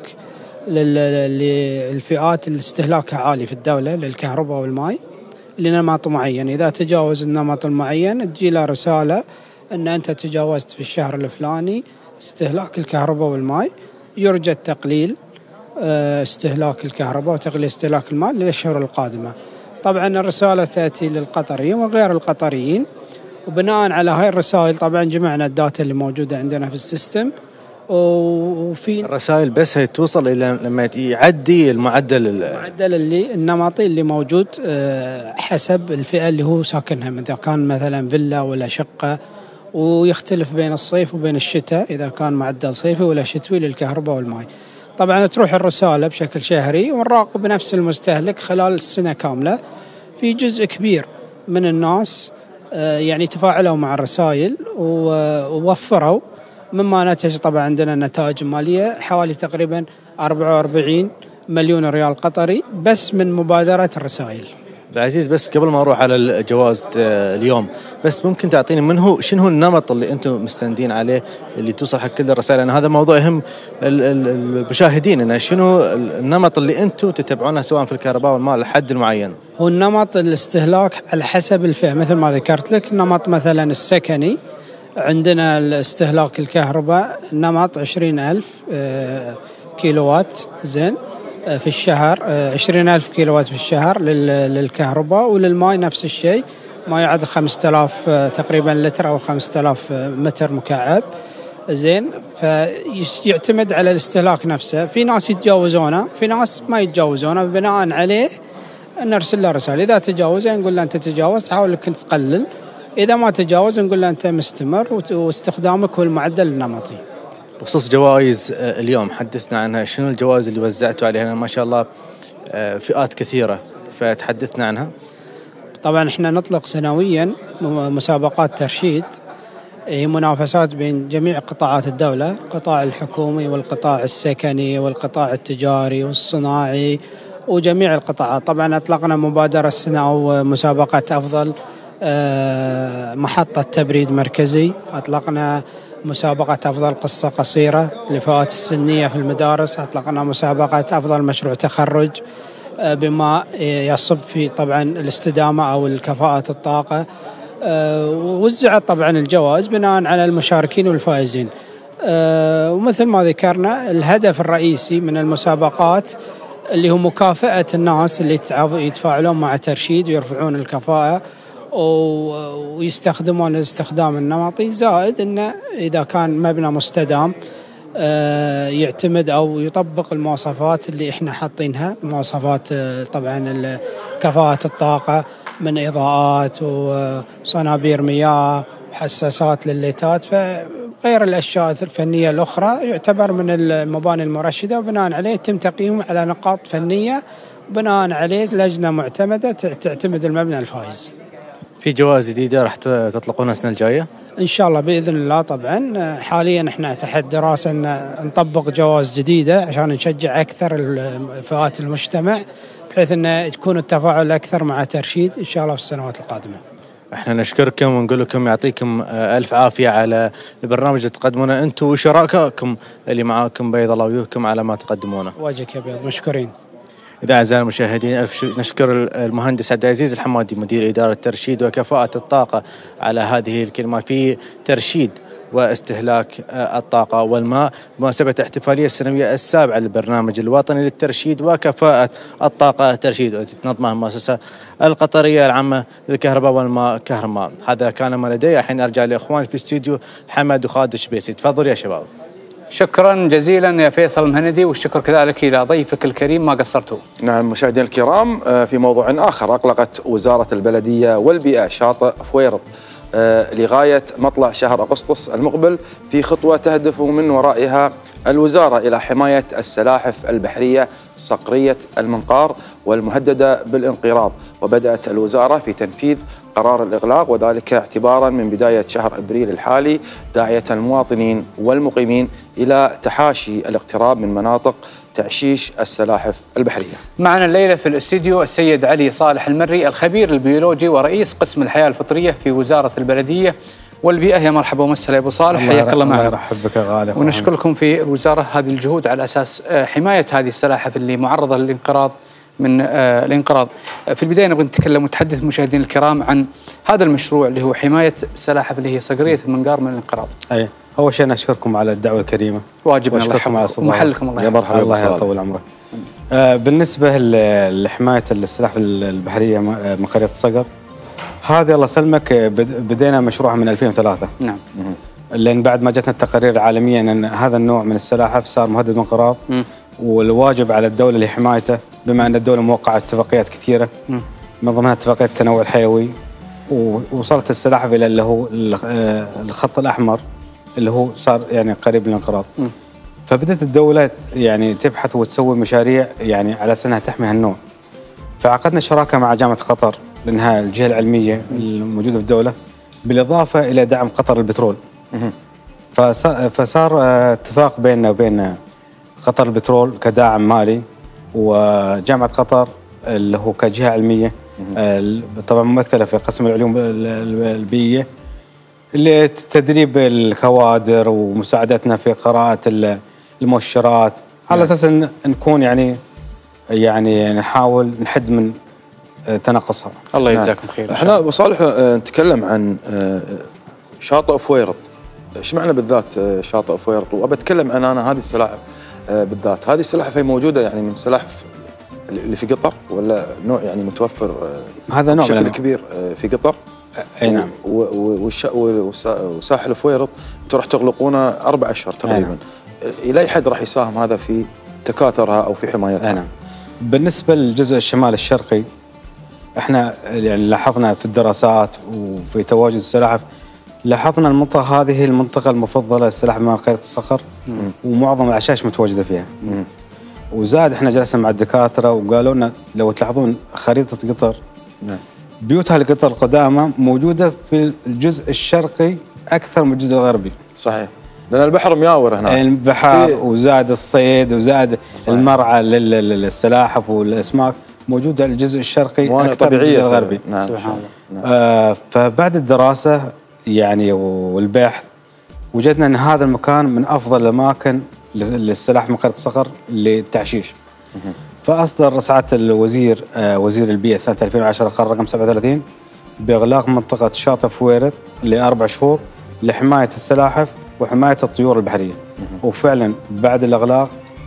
للفئات اللي استهلاكها عالي في الدولة للكهرباء والماء لنمط معين. إذا تجاوز النمط المعين تجي له رسالة أن أنت تجاوزت في الشهر الفلاني استهلاك الكهرباء والماء، يرجى التقليل استهلاك الكهرباء وتقليل استهلاك الماء للأشهر القادمة. طبعا الرسالة تأتي للقطريين وغير القطريين، وبناء على هاي الرسائل طبعا جمعنا الداتا اللي موجودة عندنا في السيستم. وفي الرسائل بس هي توصل إلى لما يعدي المعدل المعدل اللي النمطي اللي موجود حسب الفئة اللي هو ساكنها، إذا كان مثلا فيلا ولا شقة، ويختلف بين الصيف وبين الشتاء إذا كان معدل صيفي ولا شتوي للكهرباء والماء. طبعا تروح الرسالة بشكل شهري ونراقب نفس المستهلك خلال السنة كاملة. في جزء كبير من الناس يعني تفاعلوا مع الرسائل ووفروا، مما نتج طبعا عندنا نتائج مالية حوالي تقريبا أربعة وأربعين مليون ريال قطري بس من مبادرة الرسائل. العزيز بس قبل ما أروح على الجواز اليوم، بس ممكن تعطيني من هو شنو هو النمط اللي أنتم مستندين عليه اللي توصل حق كل الرسائل؟ لأن هذا موضوع يهم المشاهدين، إنه شنو النمط اللي أنتم تتبعونه سواء في الكهرباء والماء لحد المعين؟ هو النمط الاستهلاك على حسب الفئة، مثل ما ذكرت لك. نمط مثلا السكني عندنا الاستهلاك الكهرباء نمط عشرين ألف كيلووات زين في الشهر، عشرين ألف كيلووات في الشهر للكهرباء، وللماء نفس الشيء ما يعادل خمسة آلاف تقريبا لتر أو خمسة آلاف متر مكعب زين. فيعتمد على الاستهلاك نفسه. في ناس يتجاوزونه، في ناس ما يتجاوزونه، بناء عليه نرسل له رسالة. إذا تجاوز نقول له أنت تجاوز، حاول أنك تقلل. إذا ما تجاوز نقول له أنت مستمر واستخدامك هو المعدل النمطي. بخصوص جوائز اليوم حدثنا عنها، شنو الجوائز اللي وزعتوا عليها؟ ما شاء الله فئات كثيرة، فتحدثنا عنها. طبعا احنا نطلق سنويا مسابقات ترشيد، هي منافسات بين جميع قطاعات الدولة، القطاع الحكومي والقطاع السكني والقطاع التجاري والصناعي وجميع القطاعات. طبعا أطلقنا مبادرة السنة أو مسابقة أفضل محطة تبريد مركزي، أطلقنا مسابقة أفضل قصة قصيرة للفئات السنية في المدارس، أطلقنا مسابقة أفضل مشروع تخرج بما يصب في طبعا الاستدامة أو الكفاءة الطاقة. ووزعت طبعا الجوائز بناء على المشاركين والفائزين. ومثل ما ذكرنا الهدف الرئيسي من المسابقات اللي هو مكافأة الناس اللي يتفاعلون مع ترشيد ويرفعون الكفاءة ويستخدمون الاستخدام النمطي، زائد أنه إذا كان مبنى مستدام يعتمد أو يطبق المواصفات اللي إحنا حاطينها، مواصفات طبعا كفاءة الطاقة من إضاءات وصنابير مياه وحساسات للليتات، فغير الأشياء الفنية الأخرى يعتبر من المباني المرشدة، وبناء عليه يتم تقييمه على نقاط فنية، وبناء عليه لجنة معتمدة تعتمد المبنى الفائز. في جوائز جديدة راح تطلقونها السنة الجاية؟ إن شاء الله بإذن الله. طبعا حاليا إحنا تحت دراسة أن نطبق جوائز جديدة عشان نشجع أكثر فئات المجتمع، بحيث أن يكون التفاعل أكثر مع ترشيد إن شاء الله في السنوات القادمة. احنا نشكركم ونقول لكم يعطيكم ألف عافية على البرنامج اللي تقدمونه أنتم وشركائكم اللي معاكم، بيض الله وجوهكم على ما تقدمونه. وجهك يا بيض، مشكورين. إذا أعزائي المشاهدين، ألف نشكر المهندس عبد العزيز الحمادي مدير إدارة ترشيد وكفاءة الطاقة على هذه الكلمة في ترشيد واستهلاك الطاقة والماء بمناسبة الاحتفالية السنوية السابعة للبرنامج الوطني للترشيد وكفاءة الطاقة الترشيد التي تنظمها المؤسسة القطرية العامة للكهرباء والماء كهرماء. هذا كان ما لدي. الحين أرجع لإخواني في استوديو حمد وخالد الشبيسي. تفضل يا شباب. شكرا جزيلا يا فيصل المهندي، والشكر كذلك إلى ضيفك الكريم، ما قصرتوا. نعم مشاهدينا الكرام، في موضوع آخر، أطلقت وزارة البلدية والبيئة شاطئ فويرط لغاية مطلع شهر أغسطس المقبل في خطوة تهدف من ورائها الوزارة إلى حماية السلاحف البحرية صقرية المنقار والمهددة بالانقراض. وبدأت الوزارة في تنفيذ قرار الإغلاق، وذلك اعتبارا من بداية شهر أبريل الحالي، داعية المواطنين والمقيمين إلى تحاشي الاقتراب من مناطق تعشيش السلاحف البحرية. معنا الليلة في الاستديو السيد علي صالح المري، الخبير البيولوجي ورئيس قسم الحياة الفطرية في وزارة البلدية والبيئة. يا مرحبا ومسهلا يا ابو صالح، حياك الله معنا. الله يرحب بك يا غالي. ونشكركم في الوزارة هذه الجهود على أساس حماية هذه السلاحف اللي معرضة للانقراض من آه الانقراض. في البداية نبغى نتكلم ونتحدث مشاهدينا الكرام عن هذا المشروع اللي هو حماية السلاحف اللي هي صقرية المنقار من الانقراض. أي أول شيء نشكركم على الدعوة الكريمة. واجبنا الله يحفظكم ومحلكم الله. يا مرحبا. الله يطول عمرك. آه بالنسبة لحماية السلاحف البحرية من قرية صقر، هذا الله يسلمك بدينا مشروعها من ألفين وثلاثة. نعم. لأن بعد ما جتنا التقارير عالميا أن هذا النوع من السلاحف صار مهدد بالانقراض، والواجب على الدولة لحمايته، بما أن الدولة موقعة اتفاقيات كثيرة م. من ضمنها اتفاقية التنوع الحيوي، ووصلت السلاحف إلى اللي هو الخط الأحمر اللي هو صار يعني قريب من الانقراض. م. فبدأت الدولة يعني تبحث وتسوي مشاريع يعني على أساس أنها تحمي هالنوع. فعقدنا شراكة مع جامعة قطر لأنها الجهة العلمية الموجودة في الدولة، بالإضافة إلى دعم قطر البترول. م. فصار اتفاق بيننا وبين قطر البترول كداعم مالي، وجامعة قطر اللي هو كجهة علمية طبعا ممثلة في قسم العلوم البيئية لتدريب الكوادر ومساعدتنا في قراءة المؤشرات على أساس أن نكون يعني يعني نحاول نحد من تنقصها. الله يجزاكم خير. احنا ابو صالح نتكلم عن شاطئ فويرط، ايش معنى بالذات شاطئ فويرط؟ وابى اتكلم عن انا هذه السلاحف بالذات، هذه السلاحف هي موجوده يعني من سلاحف اللي في قطر ولا نوع يعني متوفر هذا نوع بشكل كبير في قطر؟ اي نعم. وساحل فويرط انتم راح تغلقونه اربع اشهر تقريبا، الى اي حد راح يساهم هذا في تكاثرها او في حمايتها؟ اي نعم. بالنسبه للجزء الشمال الشرقي، احنا يعني لاحظنا في الدراسات وفي تواجد السلاحف، لاحظنا المنطقة هذه هي المنطقة المفضلة للسلاحف من قرية الصقر، ومعظم الأعشاش متواجدة فيها. مم. وزاد احنا جلسنا مع الدكاترة وقالوا لنا لو تلاحظون خريطة قطر، نعم. بيوت أهل قطر القدامى موجودة في الجزء الشرقي أكثر من الجزء الغربي. صحيح، لأن البحر مياور هناك. البحر إيه؟ وزاد الصيد وزاد صحيح. المرعى للسلاحف والأسماك موجودة الجزء الشرقي أكثر من الجزء الغربي. نعم. سبحان الله. نعم. آه فبعد الدراسة يعني والبحث وجدنا أن هذا المكان من أفضل الأماكن للسلاحف من قرية الصقر للتعشيش. فأصدر سعادة الوزير آه وزير البيئة سنة ألفين وعشرة قرار رقم سبعة وثلاثين بإغلاق منطقة شاطئ فويرط لأربع شهور لحماية السلاحف وحماية الطيور البحرية. وفعلا بعد الإغلاق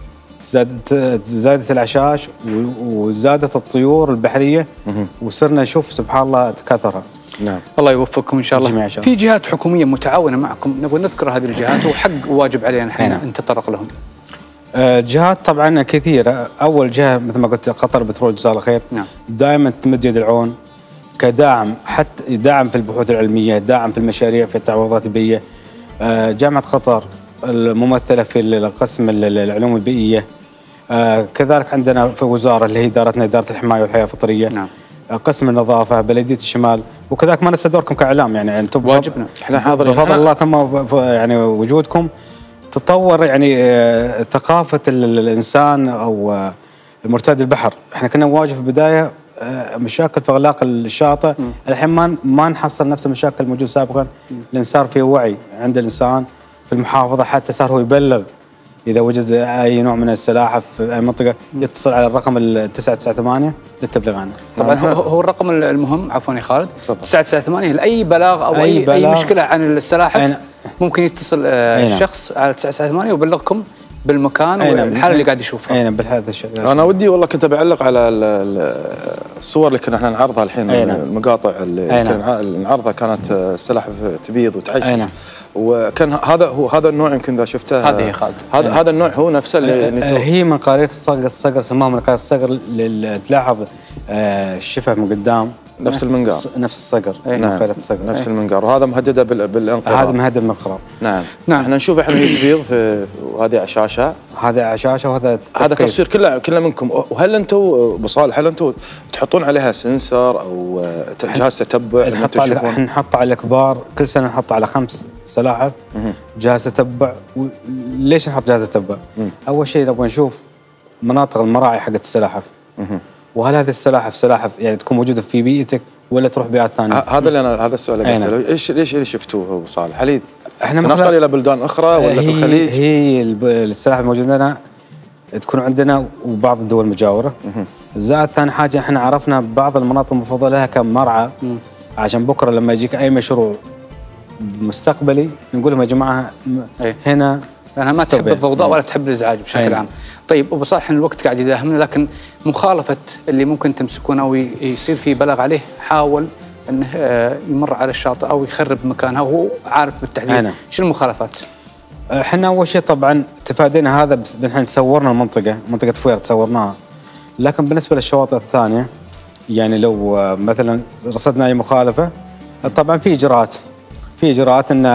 زادت زادت الأعشاش وزادت الطيور البحرية، وصرنا نشوف سبحان الله تكاثرها. نعم. الله يوفقكم إن شاء الله. في جهات حكومية متعاونة معكم، نبغى نذكر هذه الجهات وحق وواجب علينا نحن نعم. نتطرق لهم. آه جهات طبعا كثيرة. أول جهة مثل ما قلت قطر بترول جزاها الله خير. نعم. دائما تمد يد العون كداعم، حتى داعم في البحوث العلمية، داعم في المشاريع في التعويضات البيئية. آه جامعة قطر الممثلة في القسم العلوم البيئية. آه كذلك عندنا في وزارة اللي هي إدارتنا إدارة الحماية والحياة الفطرية. نعم. قسم النظافة، بلدية الشمال، وكذلك ما ننسى دوركم كإعلام يعني أنتم واجبنا احنا حاضرين بفضل الله ثم يعني وجودكم تطور يعني آه ثقافة الإنسان أو آه مرتاد البحر. احنا كنا نواجه في البداية آه مشاكل في إغلاق الشاطئ، الحين ما ما نحصل نفس المشاكل الموجودة سابقا، لأن صار في وعي عند الإنسان في المحافظة، حتى صار هو يبلغ اذا وجد اي نوع من السلاحف في المنطقه يتصل على الرقم تسعة تسعة ثمانية للتبليغ عنه. طبعا هو هو الرقم المهم، عفوا يا خالد، تسعة تسعة ثمانية لاي بلاغ او اي اي, بلاغ أي مشكله عن السلاحف أين ممكن يتصل الشخص على تسعة تسعة ثمانية ويبلغكم بالمكان والحاله اللي قاعد يشوفها. اي نعم بالحاله الشيء. انا ودي والله كنت بعلق على الصور اللي كنا احنا نعرضها الحين، المقاطع اللي نعرضها كانت سلاحف تبيض وتعيش. وكان هذا هو هذا النوع يمكن اذا شفته هذه خالد هذا هذا النوع هو نفسه اللي هي من قارية الصقر. الصقر سموها من قارية الصقر، تلاحظ الشفه من قدام نفس المنقار، نفس الصقر. نعم الصقر نفس المنقار، وهذا مهدده بالانقراض. هذا مهدد بالانقراض. نعم نعم احنا نشوف احنا هي تبيض في، وهذه عشاشه، هذا عشاشه وهذا هذا تصوير كله كله منكم. وهل انتم ابو صالح هل انتم تحطون عليها سنسر او جهاز تتبع؟ نحط على احنا نحط على الكبار كل سنه نحط على خمس سلاحف جهاز تتبع. ليش نحط جهاز تتبع؟ اول شيء نبغى نشوف مناطق المراعي حقت السلاحف، وهل هذه السلاحف سلاحف يعني تكون موجوده في بيئتك ولا تروح بيئات ثانيه؟ هذا اللي انا هذا السؤال اللي بساله. ايش ليش اللي شفتوه ابو صالح؟ هل احنا ننقل الى بلدان اخرى ولا في الخليج؟ هي السلاحف الموجوده عندنا تكون عندنا وبعض الدول المجاوره. زائد ثاني حاجه احنا عرفنا بعض المناطق المفضله لها كمرعى، عشان بكره لما يجيك اي مشروع مستقبلي نقول لهم يا جماعه هنا لأنها ما تحب الضوضاء ولا تحب الإزعاج بشكل أيه. عام. طيب أبو صالح الوقت قاعد يداهمنا، لكن مخالفة اللي ممكن تمسكونه أو يصير فيه بلاغ عليه حاول أنه يمر على الشاطئ أو يخرب مكانها وهو عارف بالتحديد شو المخالفات؟ احنا أول شيء طبعا تفادينا هذا، بس نحن صورنا المنطقة، منطقة فويرة صورناها. لكن بالنسبة للشواطئ الثانية يعني لو مثلا رصدنا أي مخالفة طبعا في إجراءات، في إجراءات أن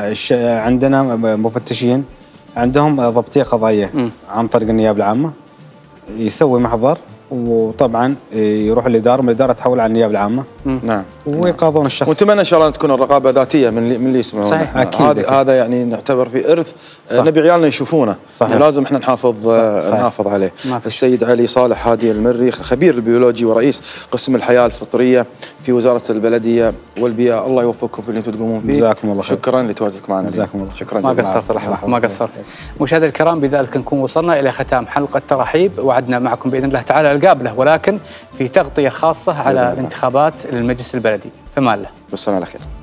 عندنا مفتشين عندهم ضبطية قضائية م. عن طريق النيابة العامة، يسوي محضر وطبعا يروح الإدارة، من الإدارة تحول على النيابة العامة. نعم ويقاضون الشخص. ونتمنى إن شاء الله تكون الرقابة ذاتية من اللي من اللي يسمعون. صحيح. أكيد هذا أكيد. هذا يعني نعتبر في إرث نبي عيالنا يشوفونه. صحيح. لازم احنا نحافظ صحيح. صحيح. نحافظ عليه. السيد علي صالح هادي المري، خبير البيولوجي ورئيس قسم الحياة الفطرية في وزارة البلدية والبيئة، الله يوفقكم في اللي انتم تقومون فيه. جزاكم الله خير. شكرا لتواجدك معنا. جزاكم الله. شكرا. ما قصرت لحظة، ما قصرت. مشاهدينا الكرام، بذلك نكون وصلنا إلى ختام حلقة ترحيب. وعدنا معكم بإذن الله تعالى القابلة، ولكن في تغطية خاصة على الانتخابات للمجلس البلدي. فما الله. والسلام على خير.